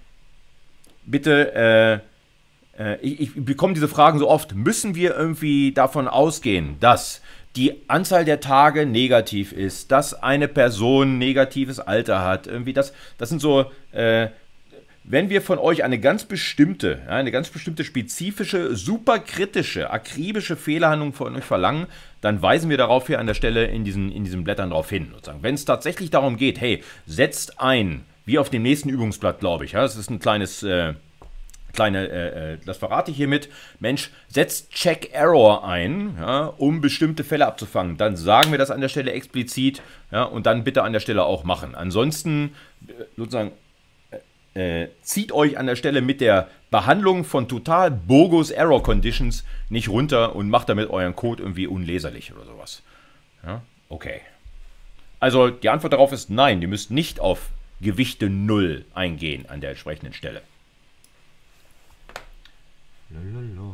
bitte, äh, äh, ich, ich bekomme diese Fragen so oft. Müssen wir irgendwie davon ausgehen, dass die Anzahl der Tage negativ ist, dass eine Person negatives Alter hat, irgendwie das, das sind so, äh, wenn wir von euch eine ganz bestimmte, eine ganz bestimmte spezifische, superkritische, akribische Fehlerhandlung von euch verlangen, dann weisen wir darauf hier an der Stelle in diesen, in diesen Blättern darauf hin. Wenn es tatsächlich darum geht, hey, setzt ein, wie auf dem nächsten Übungsblatt, glaube ich, ja, das ist ein kleines, äh, Kleine, äh, das verrate ich hiermit. Mensch, setzt Check-Error ein, ja, um bestimmte Fälle abzufangen. Dann sagen wir das an der Stelle explizit, ja, und dann bitte an der Stelle auch machen. Ansonsten äh, sozusagen äh, zieht euch an der Stelle mit der Behandlung von total bogus Error Conditions nicht runter und macht damit euren Code irgendwie unleserlich oder sowas. Ja, okay. Also die Antwort darauf ist nein, ihr müsst nicht auf Gewichte null eingehen an der entsprechenden Stelle. Lalalala.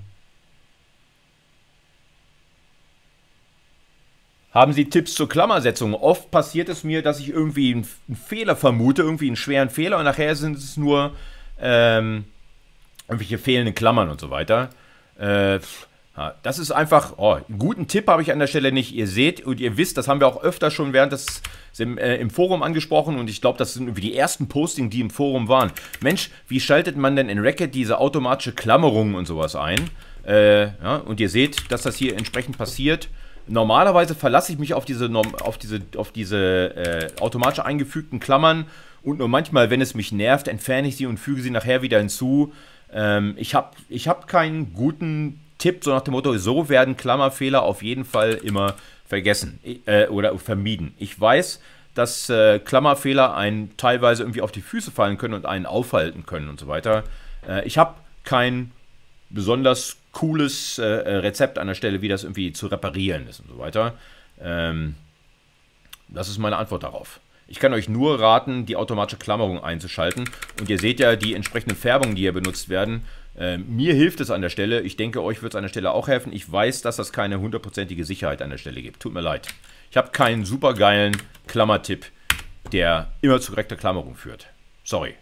Haben Sie Tipps zur Klammersetzung? Oft passiert es mir, dass ich irgendwie einen, einen Fehler vermute, irgendwie einen schweren Fehler und nachher sind es nur ähm, irgendwelche fehlende Klammern und so weiter. Äh, das ist einfach, oh, einen guten Tipp habe ich an der Stelle nicht. Ihr seht und ihr wisst, das haben wir auch öfter schon während des im, äh, im Forum angesprochen und ich glaube, das sind irgendwie die ersten Postings, die im Forum waren. Mensch, wie schaltet man denn in Racket diese automatische Klammerung und sowas ein? Äh, ja, und ihr seht, dass das hier entsprechend passiert. Normalerweise verlasse ich mich auf diese, auf diese, auf diese äh, automatisch eingefügten Klammern und nur manchmal, wenn es mich nervt, entferne ich sie und füge sie nachher wieder hinzu. Ähm, ich habe ich hab keinen guten Tipp, so nach dem Motto, so werden Klammerfehler auf jeden Fall immer vergessen äh, oder vermieden. Ich weiß, dass äh, Klammerfehler einen teilweise irgendwie auf die Füße fallen können und einen aufhalten können und so weiter. Äh, ich habe kein besonders cooles äh, Rezept an der Stelle, wie das irgendwie zu reparieren ist und so weiter. Ähm, das ist meine Antwort darauf. Ich kann euch nur raten, die automatische Klammerung einzuschalten. Und ihr seht ja die entsprechenden Färbungen, die hier benutzt werden. Äh, mir hilft es an der Stelle. Ich denke, euch wird es an der Stelle auch helfen. Ich weiß, dass das keine hundertprozentige Sicherheit an der Stelle gibt. Tut mir leid. Ich habe keinen super geilen Klammertipp, der immer zu korrekter Klammerung führt. Sorry.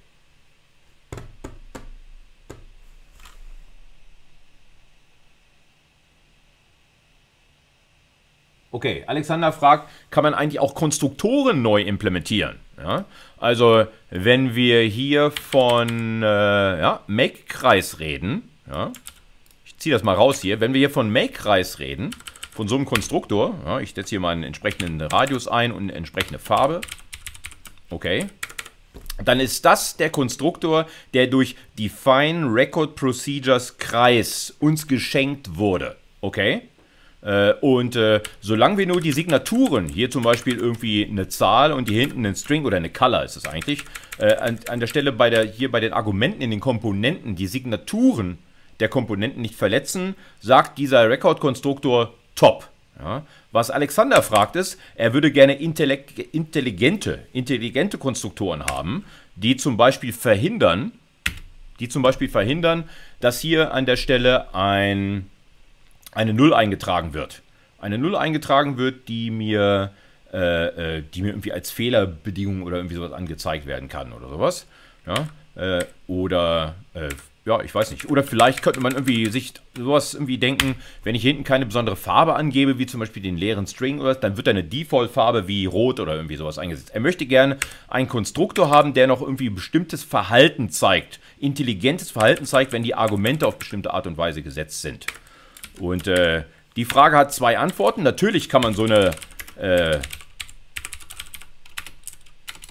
Okay, Alexander fragt, kann man eigentlich auch Konstruktoren neu implementieren? Ja, also, wenn wir hier von äh, ja, Make-Kreis reden, ja, ich ziehe das mal raus hier, wenn wir hier von Make-Kreis reden, von so einem Konstruktor, ja, ich setze hier mal einen entsprechenden Radius ein und eine entsprechende Farbe, okay, dann ist das der Konstruktor, der durch Define Record Procedures Kreis uns geschenkt wurde, okay? Äh, und äh, solange wir nur die Signaturen, hier zum Beispiel irgendwie eine Zahl und hier hinten ein String oder eine Color ist es eigentlich, äh, an, an der Stelle bei der, hier bei den Argumenten in den Komponenten die Signaturen der Komponenten nicht verletzen, sagt dieser Record-Konstruktor top. Ja? Was Alexander fragt ist, er würde gerne intelligente, intelligente Konstruktoren haben, die zum Beispiel verhindern, die zum Beispiel verhindern, dass hier an der Stelle ein eine Null eingetragen wird. Eine Null eingetragen wird, die mir, äh, äh, die mir irgendwie als Fehlerbedingung oder irgendwie sowas angezeigt werden kann oder sowas. Ja? Äh, oder, äh, ja, ich weiß nicht. Oder vielleicht könnte man irgendwie sich sowas irgendwie denken, wenn ich hinten keine besondere Farbe angebe, wie zum Beispiel den leeren String oder was, dann wird da eine Default-Farbe wie Rot oder irgendwie sowas eingesetzt. Er möchte gerne einen Konstruktor haben, der noch irgendwie bestimmtes Verhalten zeigt. Intelligentes Verhalten zeigt, wenn die Argumente auf bestimmte Art und Weise gesetzt sind. Und äh, die Frage hat zwei Antworten. Natürlich kann man so eine, äh,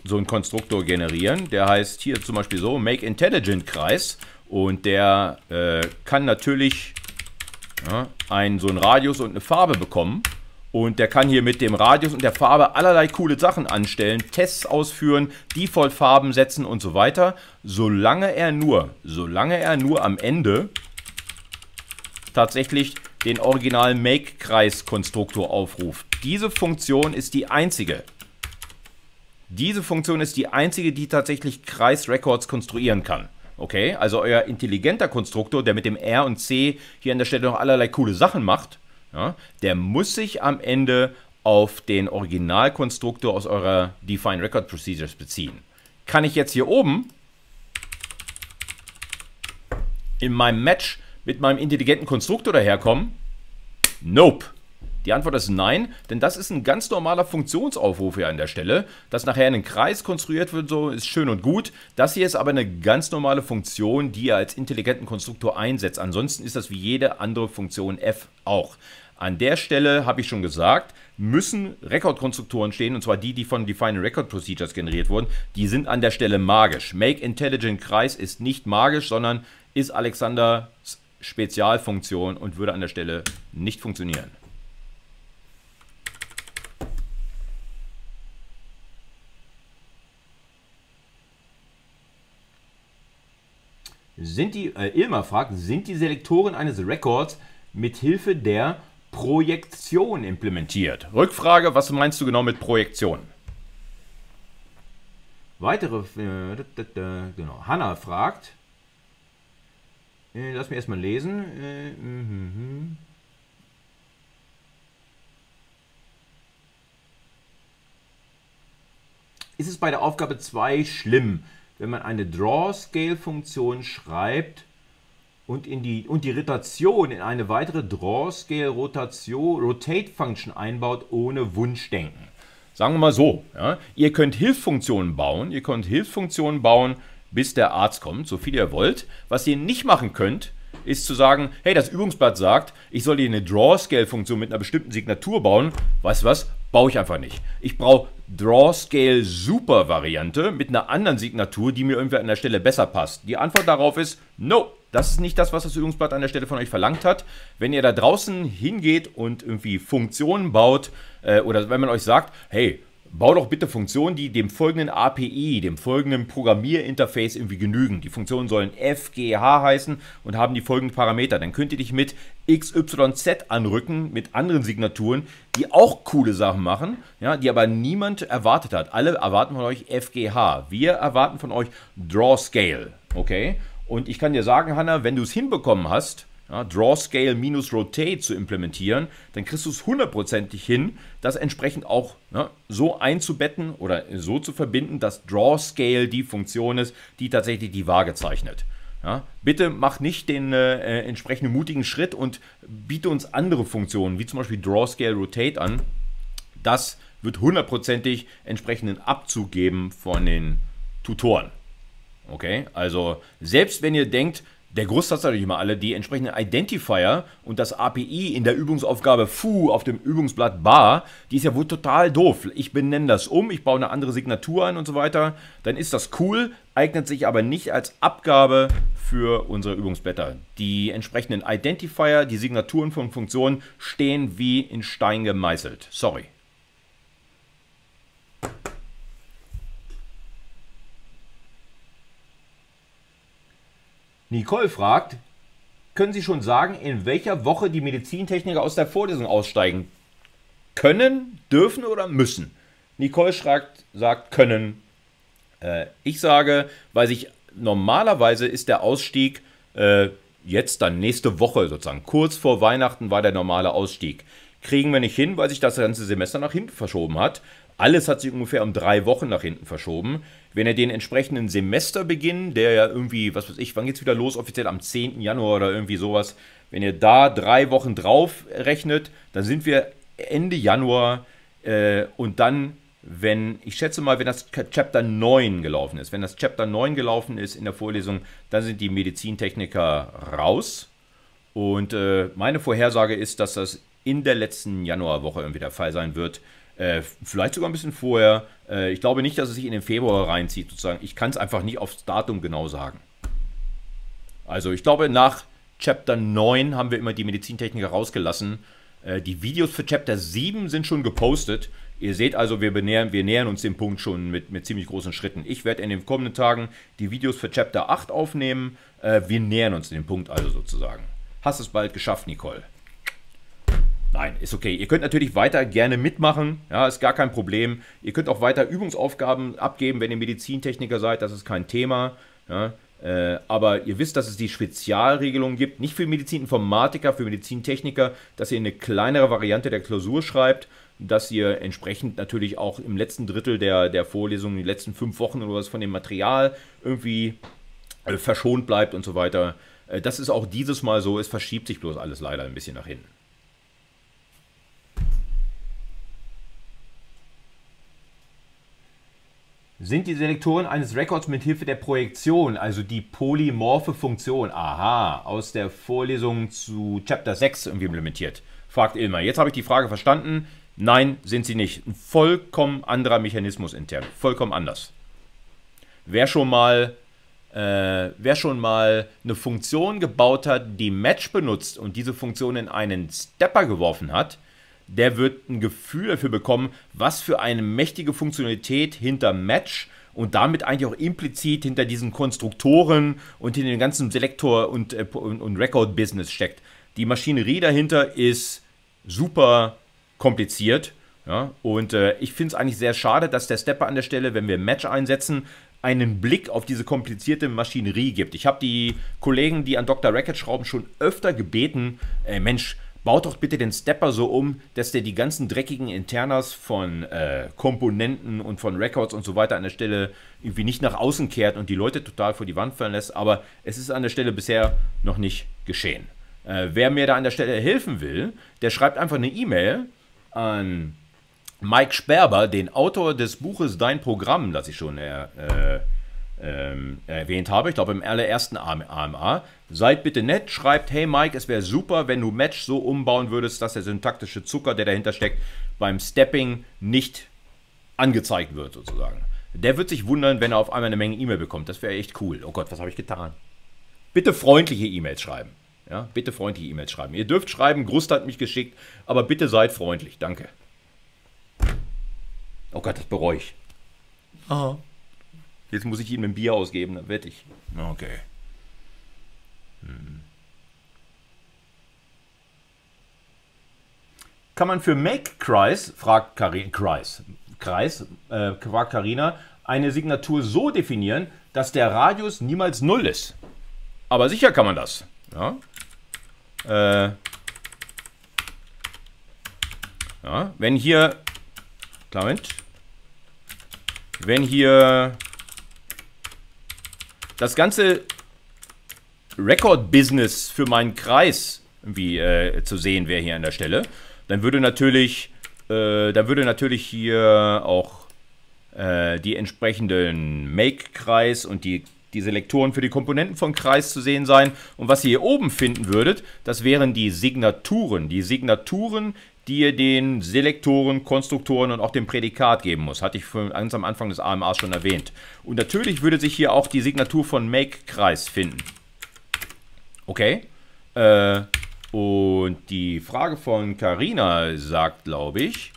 so einen Konstruktor generieren. Der heißt hier zum Beispiel so, Make Intelligent Kreis. Und der äh, kann natürlich ja, einen, so einen Radius und eine Farbe bekommen. Und der kann hier mit dem Radius und der Farbe allerlei coole Sachen anstellen, Tests ausführen, Default-Farben setzen und so weiter. Solange er nur, solange er nur am Ende tatsächlich den originalen Make-Kreis-Konstruktor aufruft. Diese Funktion ist die einzige. Diese Funktion ist die einzige, die tatsächlich Kreis-Records konstruieren kann. Okay, also euer intelligenter Konstruktor, der mit dem R und C hier an der Stelle noch allerlei coole Sachen macht, ja, der muss sich am Ende auf den Originalkonstruktor aus eurer Define Record Procedures beziehen. Kann ich jetzt hier oben in meinem Match mit meinem intelligenten Konstruktor daherkommen? Nope. Die Antwort ist nein, denn das ist ein ganz normaler Funktionsaufruf hier an der Stelle. Dass nachher ein Kreis konstruiert wird, so ist schön und gut. Das hier ist aber eine ganz normale Funktion, die ihr als intelligenten Konstruktor einsetzt. Ansonsten ist das wie jede andere Funktion F auch. An der Stelle, habe ich schon gesagt, müssen Rekordkonstruktoren stehen, und zwar die, die von Define Record Procedures generiert wurden. Die sind an der Stelle magisch. Make Intelligent Kreis ist nicht magisch, sondern ist Alexanders Spezialfunktion und würde an der Stelle nicht funktionieren. Sind die, äh, Ilma fragt, sind die Selektoren eines Records mit Hilfe der Projektion implementiert? Rückfrage, was meinst du genau mit Projektion? Weitere, äh, genau, Hanna fragt, äh, lass mich erstmal lesen. Äh, mm, Ist es bei der Aufgabe zwei schlimm, wenn man eine Draw-Scale-Funktion schreibt und, in die, und die Rotation in eine weitere Draw-Scale-Rotation-Rotate-Function einbaut ohne Wunschdenken? Sagen wir mal so, ja, ihr könnt Hilfsfunktionen bauen, ihr könnt Hilfsfunktionen bauen, bis der Arzt kommt, so viel ihr wollt. Was ihr nicht machen könnt, ist zu sagen, hey, das Übungsblatt sagt, ich soll hier eine Draw-Scale-Funktion mit einer bestimmten Signatur bauen. Weißt du was? Baue ich einfach nicht. Ich brauche Draw-Scale-Super-Variante mit einer anderen Signatur, die mir irgendwie an der Stelle besser passt. Die Antwort darauf ist, no, das ist nicht das, was das Übungsblatt an der Stelle von euch verlangt hat. Wenn ihr da draußen hingeht und irgendwie Funktionen baut, äh, oder wenn man euch sagt, hey, bau doch bitte Funktionen, die dem folgenden A P I, dem folgenden Programmierinterface irgendwie genügen. Die Funktionen sollen F G H heißen und haben die folgenden Parameter. Dann könnt ihr dich mit X Y Z anrücken, mit anderen Signaturen, die auch coole Sachen machen, ja, die aber niemand erwartet hat. Alle erwarten von euch F G H. Wir erwarten von euch Draw Scale. Okay? Und ich kann dir sagen, Hanna, wenn du es hinbekommen hast, ja, Draw Scale minus Rotate zu implementieren, dann kriegst du es hundertprozentig hin, das entsprechend auch ja, so einzubetten oder so zu verbinden, dass Draw Scale die Funktion ist, die tatsächlich die Waage zeichnet. Ja, bitte mach nicht den äh, entsprechenden mutigen Schritt und biete uns andere Funktionen, wie zum Beispiel Draw Scale Rotate an. Das wird hundertprozentig entsprechenden Abzug geben von den Tutoren. Okay, also selbst wenn ihr denkt, der Großteil hat natürlich immer alle, die entsprechenden Identifier und das A P I in der Übungsaufgabe Foo auf dem Übungsblatt Bar, die ist ja wohl total doof. Ich benenne das um, ich baue eine andere Signatur ein und so weiter. Dann ist das cool, eignet sich aber nicht als Abgabe für unsere Übungsblätter. Die entsprechenden Identifier, die Signaturen von Funktionen stehen wie in Stein gemeißelt. Sorry. Nicole fragt, können Sie schon sagen, in welcher Woche die Medizintechniker aus der Vorlesung aussteigen? Können, dürfen oder müssen? Nicole fragt, sagt können. Äh, ich sage, weil sich normalerweise ist der Ausstieg äh, jetzt dann nächste Woche sozusagen. Kurz vor Weihnachten war der normale Ausstieg. Kriegen wir nicht hin, weil sich das ganze Semester nach hinten verschoben hat. Alles hat sich ungefähr um drei Wochen nach hinten verschoben. Wenn ihr den entsprechenden Semesterbeginn, der ja irgendwie, was weiß ich, wann geht's wieder los? Offiziell am zehnten Januar oder irgendwie sowas. Wenn ihr da drei Wochen drauf rechnet, dann sind wir Ende Januar äh, und dann, wenn, ich schätze mal, wenn das Chapter neun gelaufen ist, wenn das Chapter neun gelaufen ist in der Vorlesung, dann sind die Medizintechniker raus. Und äh, meine Vorhersage ist, dass das in der letzten Januarwoche irgendwie der Fall sein wird. Äh, vielleicht sogar ein bisschen vorher. Äh, ich glaube nicht, dass es sich in den Februar reinzieht, sozusagen. Ich kann es einfach nicht aufs Datum genau sagen. Also ich glaube, nach Chapter neun haben wir immer die Medizintechniker rausgelassen. Äh, die Videos für Chapter sieben sind schon gepostet. Ihr seht also, wir, benähern, wir nähern uns dem Punkt schon mit, mit ziemlich großen Schritten. Ich werde in den kommenden Tagen die Videos für Chapter acht aufnehmen. Äh, wir nähern uns dem Punkt also sozusagen. Hast es bald geschafft, Nicole? Nein, ist okay. Ihr könnt natürlich weiter gerne mitmachen. Ja, ist gar kein Problem. Ihr könnt auch weiter Übungsaufgaben abgeben, wenn ihr Medizintechniker seid. Das ist kein Thema. Ja, äh, aber ihr wisst, dass es die Spezialregelung gibt. Nicht für Medizininformatiker, für Medizintechniker, dass ihr eine kleinere Variante der Klausur schreibt. Dass ihr entsprechend natürlich auch im letzten Drittel der, der Vorlesung, die letzten fünf Wochen oder was von dem Material irgendwie äh, verschont bleibt und so weiter. Äh, das ist auch dieses Mal so. Es verschiebt sich bloß alles leider ein bisschen nach hinten. Sind die Selektoren eines Records mit Hilfe der Projektion, also die polymorphe Funktion, aha, aus der Vorlesung zu Chapter sechs irgendwie implementiert? Fragt Ilmar. Jetzt habe ich die Frage verstanden. Nein, sind sie nicht. Ein vollkommen anderer Mechanismus intern. Vollkommen anders. Wer schon mal, äh, wer schon mal eine Funktion gebaut hat, die Match benutzt und diese Funktion in einen Stepper geworfen hat, der wird ein Gefühl dafür bekommen, was für eine mächtige Funktionalität hinter Match und damit eigentlich auch implizit hinter diesen Konstruktoren und hinter dem ganzen Selektor- und, äh, und, und Record-Business steckt. Die Maschinerie dahinter ist super kompliziert. Ja, und äh, ich finde es eigentlich sehr schade, dass der Stepper an der Stelle, wenn wir Match einsetzen, einen Blick auf diese komplizierte Maschinerie gibt. Ich habe die Kollegen, die an Doktor Racket schrauben, schon öfter gebeten, äh, Mensch, baut doch bitte den Stepper so um, dass der die ganzen dreckigen Internas von äh, Komponenten und von Records und so weiter an der Stelle irgendwie nicht nach außen kehrt und die Leute total vor die Wand fallen lässt. Aber es ist an der Stelle bisher noch nicht geschehen. Äh, wer mir da an der Stelle helfen will, der schreibt einfach eine E-Mail an Mike Sperber, den Autor des Buches Dein Programm, das ich schon äh, äh, Ähm, erwähnt habe, ich glaube im allerersten A M A. Seid bitte nett, schreibt, hey Mike, es wäre super, wenn du Match so umbauen würdest, dass der syntaktische Zucker, der dahinter steckt, beim Stepping nicht angezeigt wird, sozusagen. Der wird sich wundern, wenn er auf einmal eine Menge E-Mail bekommt. Das wäre echt cool. Oh Gott, was habe ich getan? Bitte freundliche E-Mails schreiben. Ja, bitte freundliche E-Mails schreiben. Ihr dürft schreiben, Grust hat mich geschickt, aber bitte seid freundlich. Danke. Oh Gott, das bereue ich. Aha. Jetzt muss ich ihm ein Bier ausgeben, dann wette ich. Okay. Hm. Kann man für Make Kreis, fragt Karin, Kreis, Kreis, äh, fragt Carina, eine Signatur so definieren, dass der Radius niemals null ist? Aber sicher kann man das. Ja. Äh, ja. Wenn hier, Moment, wenn hier das ganze Record-Business für meinen Kreis irgendwie äh, zu sehen wäre hier an der Stelle, dann würde natürlich, äh, dann würde natürlich hier auch äh, die entsprechenden Make-Kreis und die, die Selektoren für die Komponenten von Kreis zu sehen sein. Und was ihr hier oben finden würdet, das wären die Signaturen. Die Signaturen, die ihr den Selektoren, Konstruktoren und auch dem Prädikat geben muss. Hatte ich ganz am Anfang des A M As schon erwähnt. Und natürlich würde sich hier auch die Signatur von Make-Kreis finden. Okay. Äh, und die Frage von Carina sagt, glaube ich,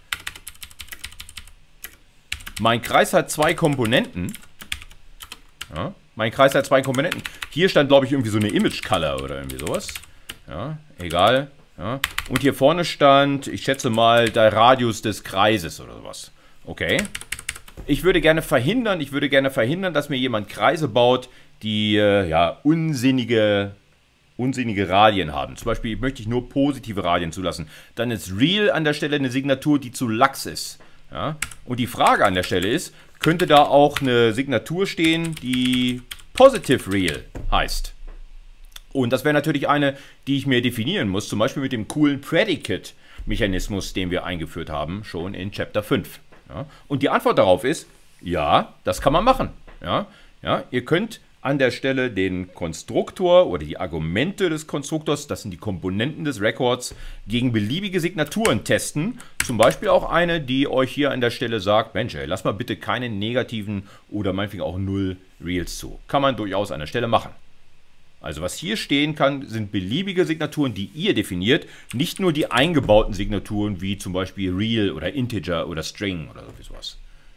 mein Kreis hat zwei Komponenten. Ja, mein Kreis hat zwei Komponenten. Hier stand, glaube ich, irgendwie so eine Image-Color oder irgendwie sowas. Ja, egal. Ja. Und hier vorne stand, ich schätze mal, der Radius des Kreises oder sowas. Okay. Ich würde gerne verhindern, ich würde gerne verhindern, dass mir jemand Kreise baut, die äh, ja unsinnige, unsinnige Radien haben. Zum Beispiel möchte ich nur positive Radien zulassen. Dann ist Real an der Stelle eine Signatur, die zu lax ist. Ja. Und die Frage an der Stelle ist, könnte da auch eine Signatur stehen, die Positive Real heißt? Und das wäre natürlich eine, die ich mir definieren muss, zum Beispiel mit dem coolen Predicate-Mechanismus, den wir eingeführt haben, schon in Chapter fünf. Ja? Und die Antwort darauf ist, ja, das kann man machen. Ja? Ja? Ihr könnt an der Stelle den Konstruktor oder die Argumente des Konstruktors, das sind die Komponenten des Records, gegen beliebige Signaturen testen. Zum Beispiel auch eine, die euch hier an der Stelle sagt, Mensch, ey, lass mal bitte keine negativen oder meinetwegen auch null Reals zu. Kann man durchaus an der Stelle machen. Also was hier stehen kann, sind beliebige Signaturen, die ihr definiert, nicht nur die eingebauten Signaturen wie zum Beispiel Real oder Integer oder String oder sowas.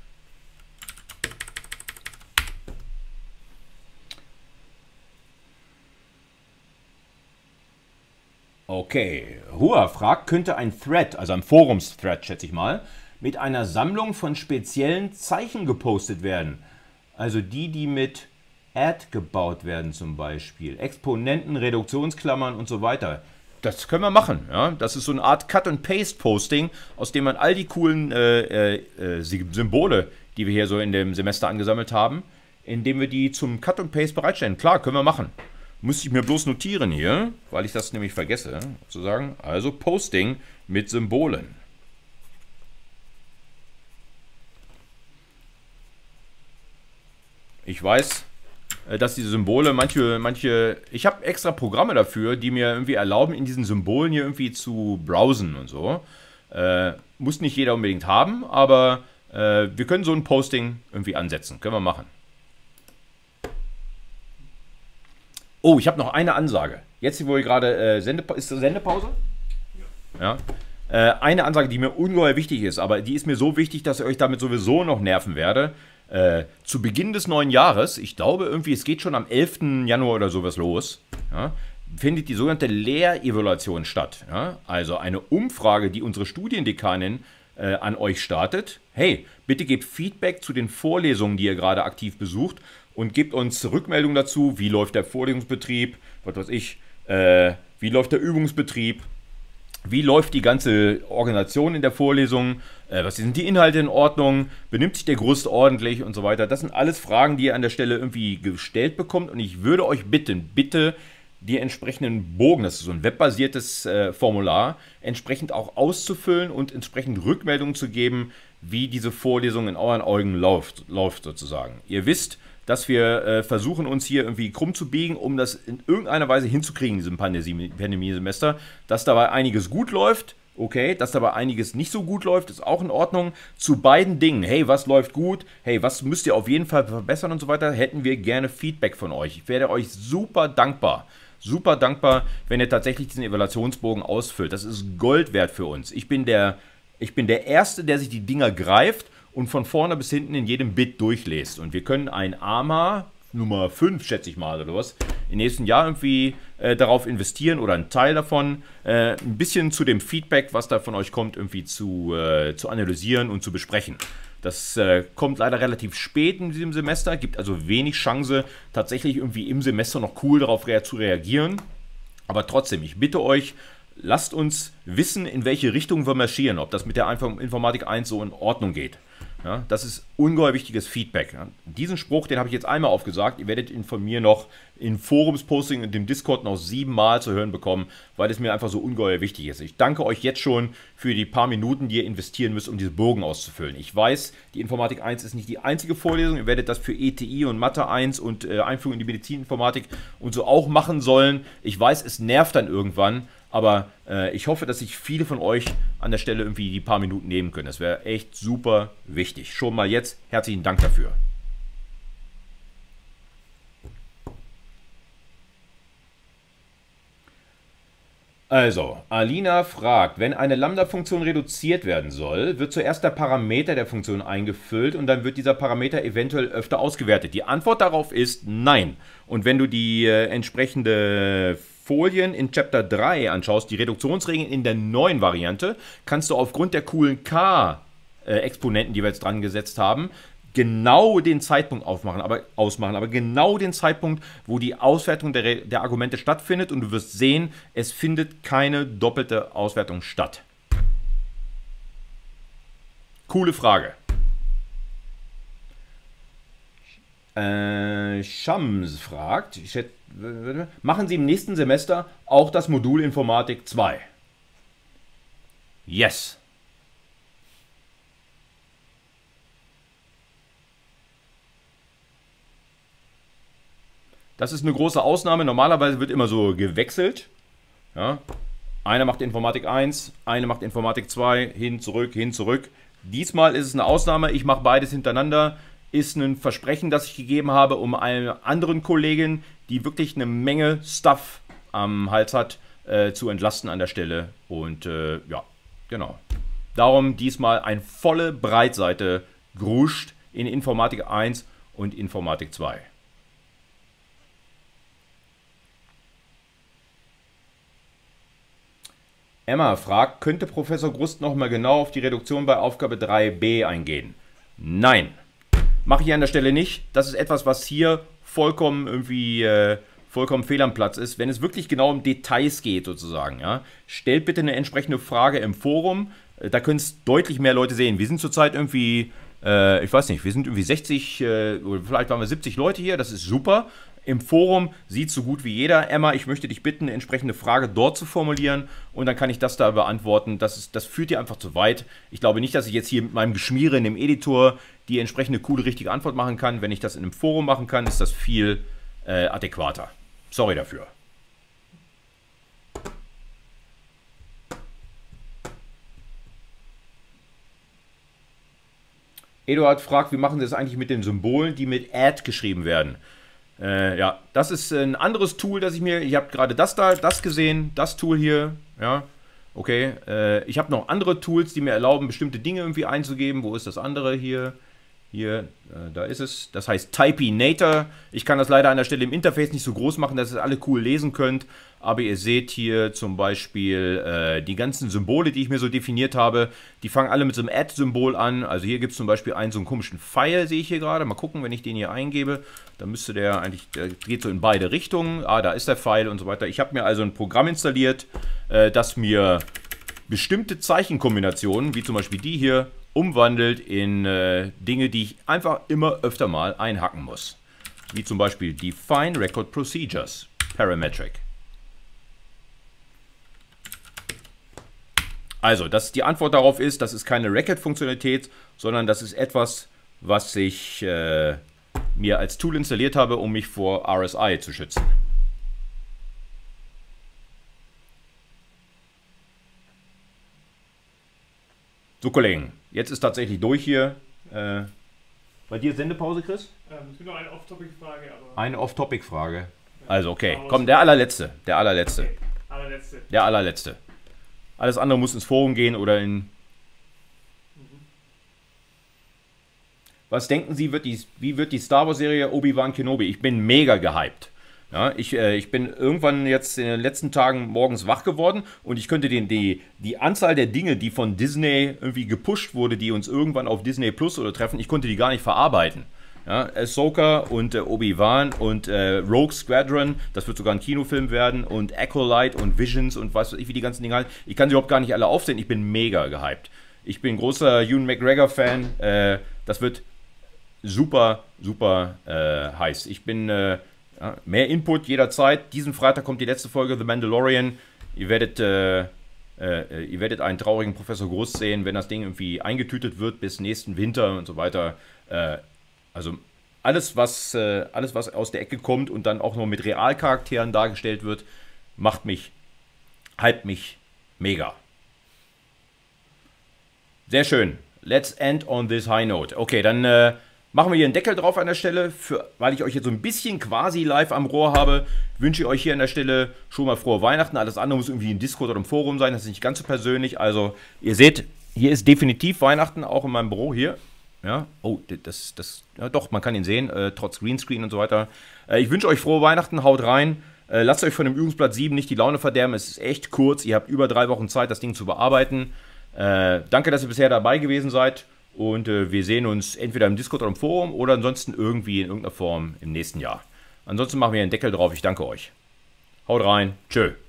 Okay, Hua fragt, könnte ein Thread, also ein Forums-Thread, schätze ich mal, mit einer Sammlung von speziellen Zeichen gepostet werden? Also die, die mit Add gebaut werden zum Beispiel. Exponenten, Reduktionsklammern und so weiter. Das können wir machen. Ja? Das ist so eine Art Cut-and-Paste-Posting, aus dem man all die coolen äh, äh, Symbole, die wir hier so in dem Semester angesammelt haben, indem wir die zum Cut-and-Paste bereitstellen. Klar, können wir machen. Müsste ich mir bloß notieren hier, weil ich das nämlich vergesse, sozusagen. Also Posting mit Symbolen. Ich weiß, dass diese Symbole, manche, manche, ich habe extra Programme dafür, die mir irgendwie erlauben, in diesen Symbolen hier irgendwie zu browsen und so. Äh, muss nicht jeder unbedingt haben, aber äh, wir können so ein Posting irgendwie ansetzen. Können wir machen. Oh, ich habe noch eine Ansage. Jetzt, wo ihr gerade äh, Sendep ist das Sendepause? Ja. ja. Äh, eine Ansage, die mir ungeheuer wichtig ist, aber die ist mir so wichtig, dass ich euch damit sowieso noch nerven werde. Äh, zu Beginn des neuen Jahres, ich glaube irgendwie, es geht schon am elften Januar oder sowas los, ja, findet die sogenannte Lehrevaluation statt. Ja? Also eine Umfrage, die unsere Studiendekanin äh, an euch startet. Hey, bitte gebt Feedback zu den Vorlesungen, die ihr gerade aktiv besucht und gebt uns Rückmeldung dazu, wie läuft der Vorlesungsbetrieb, was weiß ich, äh, wie läuft der Übungsbetrieb, wie läuft die ganze Organisation in der Vorlesung, äh, was sind die Inhalte in Ordnung, benimmt sich der Grust ordentlich und so weiter. Das sind alles Fragen, die ihr an der Stelle irgendwie gestellt bekommt und ich würde euch bitten, bitte die entsprechenden Bogen, das ist so ein webbasiertes äh, Formular, entsprechend auch auszufüllen und entsprechend Rückmeldungen zu geben, wie diese Vorlesung in euren Augen läuft, läuft sozusagen. Ihr wisst, dass wir äh, versuchen, uns hier irgendwie krumm zu biegen, um das in irgendeiner Weise hinzukriegen in diesem Pandemie-Semester. Dass dabei einiges gut läuft, okay. Dass dabei einiges nicht so gut läuft, ist auch in Ordnung. Zu beiden Dingen, hey, was läuft gut, hey, was müsst ihr auf jeden Fall verbessern und so weiter, hätten wir gerne Feedback von euch. Ich wäre euch super dankbar. Super dankbar, wenn ihr tatsächlich diesen Evaluationsbogen ausfüllt. Das ist Gold wert für uns. Ich bin der, ich bin der Erste, der sich die Dinger greift und von vorne bis hinten in jedem Bit durchlässt. Und wir können ein A M A Nummer fünf, schätze ich mal, oder was, im nächsten Jahr irgendwie äh, darauf investieren oder einen Teil davon, äh, ein bisschen zu dem Feedback, was da von euch kommt, irgendwie zu, äh, zu analysieren und zu besprechen. Das äh, kommt leider relativ spät in diesem Semester, gibt also wenig Chance, tatsächlich irgendwie im Semester noch cool darauf rea zu reagieren. Aber trotzdem, ich bitte euch, lasst uns wissen, in welche Richtung wir marschieren, ob das mit der Informatik eins so in Ordnung geht. Ja, das ist ungeheuer wichtiges Feedback. Ja. Diesen Spruch, den habe ich jetzt einmal aufgesagt. Ihr werdet ihn von mir noch in Forumsposting und dem Discord noch siebenmal zu hören bekommen, weil es mir einfach so ungeheuer wichtig ist. Ich danke euch jetzt schon für die paar Minuten, die ihr investieren müsst, um diese Bogen auszufüllen. Ich weiß, die Informatik eins ist nicht die einzige Vorlesung. Ihr werdet das für E T I und Mathe eins und äh, Einführung in die Medizininformatik und so auch machen sollen. Ich weiß, es nervt dann irgendwann. Aber äh, ich hoffe, dass sich viele von euch an der Stelle irgendwie die paar Minuten nehmen können. Das wäre echt super wichtig. Schon mal jetzt herzlichen Dank dafür. Also, Alina fragt, wenn eine Lambda-Funktion reduziert werden soll, wird zuerst der Parameter der Funktion eingefüllt und dann wird dieser Parameter eventuell öfter ausgewertet. Die Antwort darauf ist nein. Und wenn du die äh, entsprechende Folien in Chapter drei anschaust, die Reduktionsregeln in der neuen Variante, kannst du aufgrund der coolen K-Exponenten, die wir jetzt dran gesetzt haben, genau den Zeitpunkt aufmachen, aber, ausmachen, aber genau den Zeitpunkt, wo die Auswertung der, der Argumente stattfindet und du wirst sehen, es findet keine doppelte Auswertung statt. Coole Frage. Äh, Shams fragt, ich schätze, machen Sie im nächsten Semester auch das Modul Informatik zwei? Yes. Das ist eine große Ausnahme. Normalerweise wird immer so gewechselt. Ja. Einer macht Informatik eins, eine macht Informatik zwei, hin, zurück, hin, zurück. Diesmal ist es eine Ausnahme. Ich mache beides hintereinander. Ist ein Versprechen, das ich gegeben habe, um einer anderen Kollegin, die wirklich eine Menge Stuff am Hals hat, äh, zu entlasten an der Stelle. Und äh, ja, genau. Darum diesmal eine volle Breitseite gruscht in Informatik eins und Informatik zwei. Emma fragt, könnte Professor Grust nochmal genau auf die Reduktion bei Aufgabe drei b eingehen? Nein. Mache ich an der Stelle nicht. Das ist etwas, was hier vollkommen irgendwie äh, vollkommen fehl am Platz ist. Wenn es wirklich genau um Details geht, sozusagen, ja, stellt bitte eine entsprechende Frage im Forum. Äh, da können es deutlich mehr Leute sehen. Wir sind zurzeit irgendwie, äh, ich weiß nicht, wir sind irgendwie sechzig, äh, oder vielleicht waren wir siebzig Leute hier. Das ist super. Im Forum sieht so gut wie jeder. Emma, ich möchte dich bitten, eine entsprechende Frage dort zu formulieren und dann kann ich das da beantworten. Das, ist, das führt dir einfach zu weit. Ich glaube nicht, dass ich jetzt hier mit meinem Geschmiere in dem Editor die entsprechende coole, richtige Antwort machen kann. Wenn ich das in einem Forum machen kann, ist das viel äh, adäquater. Sorry dafür. Eduard fragt, wie machen Sie das eigentlich mit den Symbolen, die mit Add geschrieben werden? Äh, ja, das ist ein anderes Tool, das ich mir, ich habe gerade das da, das gesehen, das Tool hier, ja, okay. Äh, ich habe noch andere Tools, die mir erlauben, bestimmte Dinge irgendwie einzugeben. Wo ist das andere hier? Hier, äh, da ist es. Das heißt Typinator. Ich kann das leider an der Stelle im Interface nicht so groß machen, dass ihr es alle cool lesen könnt. Aber ihr seht hier zum Beispiel äh, die ganzen Symbole, die ich mir so definiert habe. Die fangen alle mit so einem Add-Symbol an. Also hier gibt es zum Beispiel einen so einen komischen Pfeil, sehe ich hier gerade. Mal gucken, wenn ich den hier eingebe. Dann müsste der eigentlich, der geht so in beide Richtungen. Ah, da ist der Pfeil und so weiter. Ich habe mir also ein Programm installiert, äh, das mir bestimmte Zeichenkombinationen, wie zum Beispiel die hier, umwandelt in äh, Dinge, die ich einfach immer öfter mal einhacken muss. Wie zum Beispiel Define Record Procedures, Parametric. Also, dass die Antwort darauf ist, das ist keine Record-Funktionalität, sondern das ist etwas, was ich äh, mir als Tool installiert habe, um mich vor R S I zu schützen. So, Kollegen, jetzt ist tatsächlich durch hier. Äh, bei dir Sendepause, Chris? Ähm, es gibt noch eine Off-Topic-Frage, aber... Eine Off-Topic-Frage. Also, okay. Komm, der allerletzte. Der allerletzte. Okay. Allerletzte. Der allerletzte. Alles andere muss ins Forum gehen oder in... Mhm. Was denken Sie, wird die, wie wird die Star Wars-Serie Obi-Wan Kenobi? Ich bin mega gehypt. Ja, ich, äh, ich bin irgendwann jetzt in den letzten Tagen morgens wach geworden und ich könnte den, die, die Anzahl der Dinge, die von Disney irgendwie gepusht wurde, die uns irgendwann auf Disney Plus oder treffen, ich konnte die gar nicht verarbeiten. Ja, Ahsoka und äh, Obi-Wan und äh, Rogue Squadron, das wird sogar ein Kinofilm werden, und Acolyte und Visions und was weiß ich, wie die ganzen Dinge halt. Ich kann sie überhaupt gar nicht alle aufzählen, ich bin mega gehypt. Ich bin großer Ewan McGregor-Fan, äh, das wird super, super äh, heiß. Ich bin... Äh, Ja, mehr Input jederzeit. Diesen Freitag kommt die letzte Folge The Mandalorian. Ihr werdet, äh, äh, ihr werdet einen traurigen Professor Grust sehen, wenn das Ding irgendwie eingetütet wird bis nächsten Winter und so weiter. Äh, also alles was, äh, alles, was aus der Ecke kommt und dann auch noch mit Realcharakteren dargestellt wird, macht mich, hypt mich mega. Sehr schön. Let's end on this high note. Okay, dann... Äh, machen wir hier einen Deckel drauf an der Stelle, für, weil ich euch jetzt so ein bisschen quasi live am Rohr habe, wünsche ich euch hier an der Stelle schon mal frohe Weihnachten. Alles andere muss irgendwie im Discord oder im Forum sein, das ist nicht ganz so persönlich. Also ihr seht, hier ist definitiv Weihnachten, auch in meinem Büro hier. Ja, oh, das, das, ja doch, man kann ihn sehen, äh, trotz Greenscreen und so weiter. Äh, ich wünsche euch frohe Weihnachten, haut rein. Äh, lasst euch von dem Übungsblatt sieben nicht die Laune verderben, es ist echt kurz, ihr habt über drei Wochen Zeit, das Ding zu bearbeiten. Äh, danke, dass ihr bisher dabei gewesen seid. Und äh, wir sehen uns entweder im Discord oder im Forum oder ansonsten irgendwie in irgendeiner Form im nächsten Jahr. Ansonsten machen wir einen Deckel drauf. Ich danke euch. Haut rein. Tschö.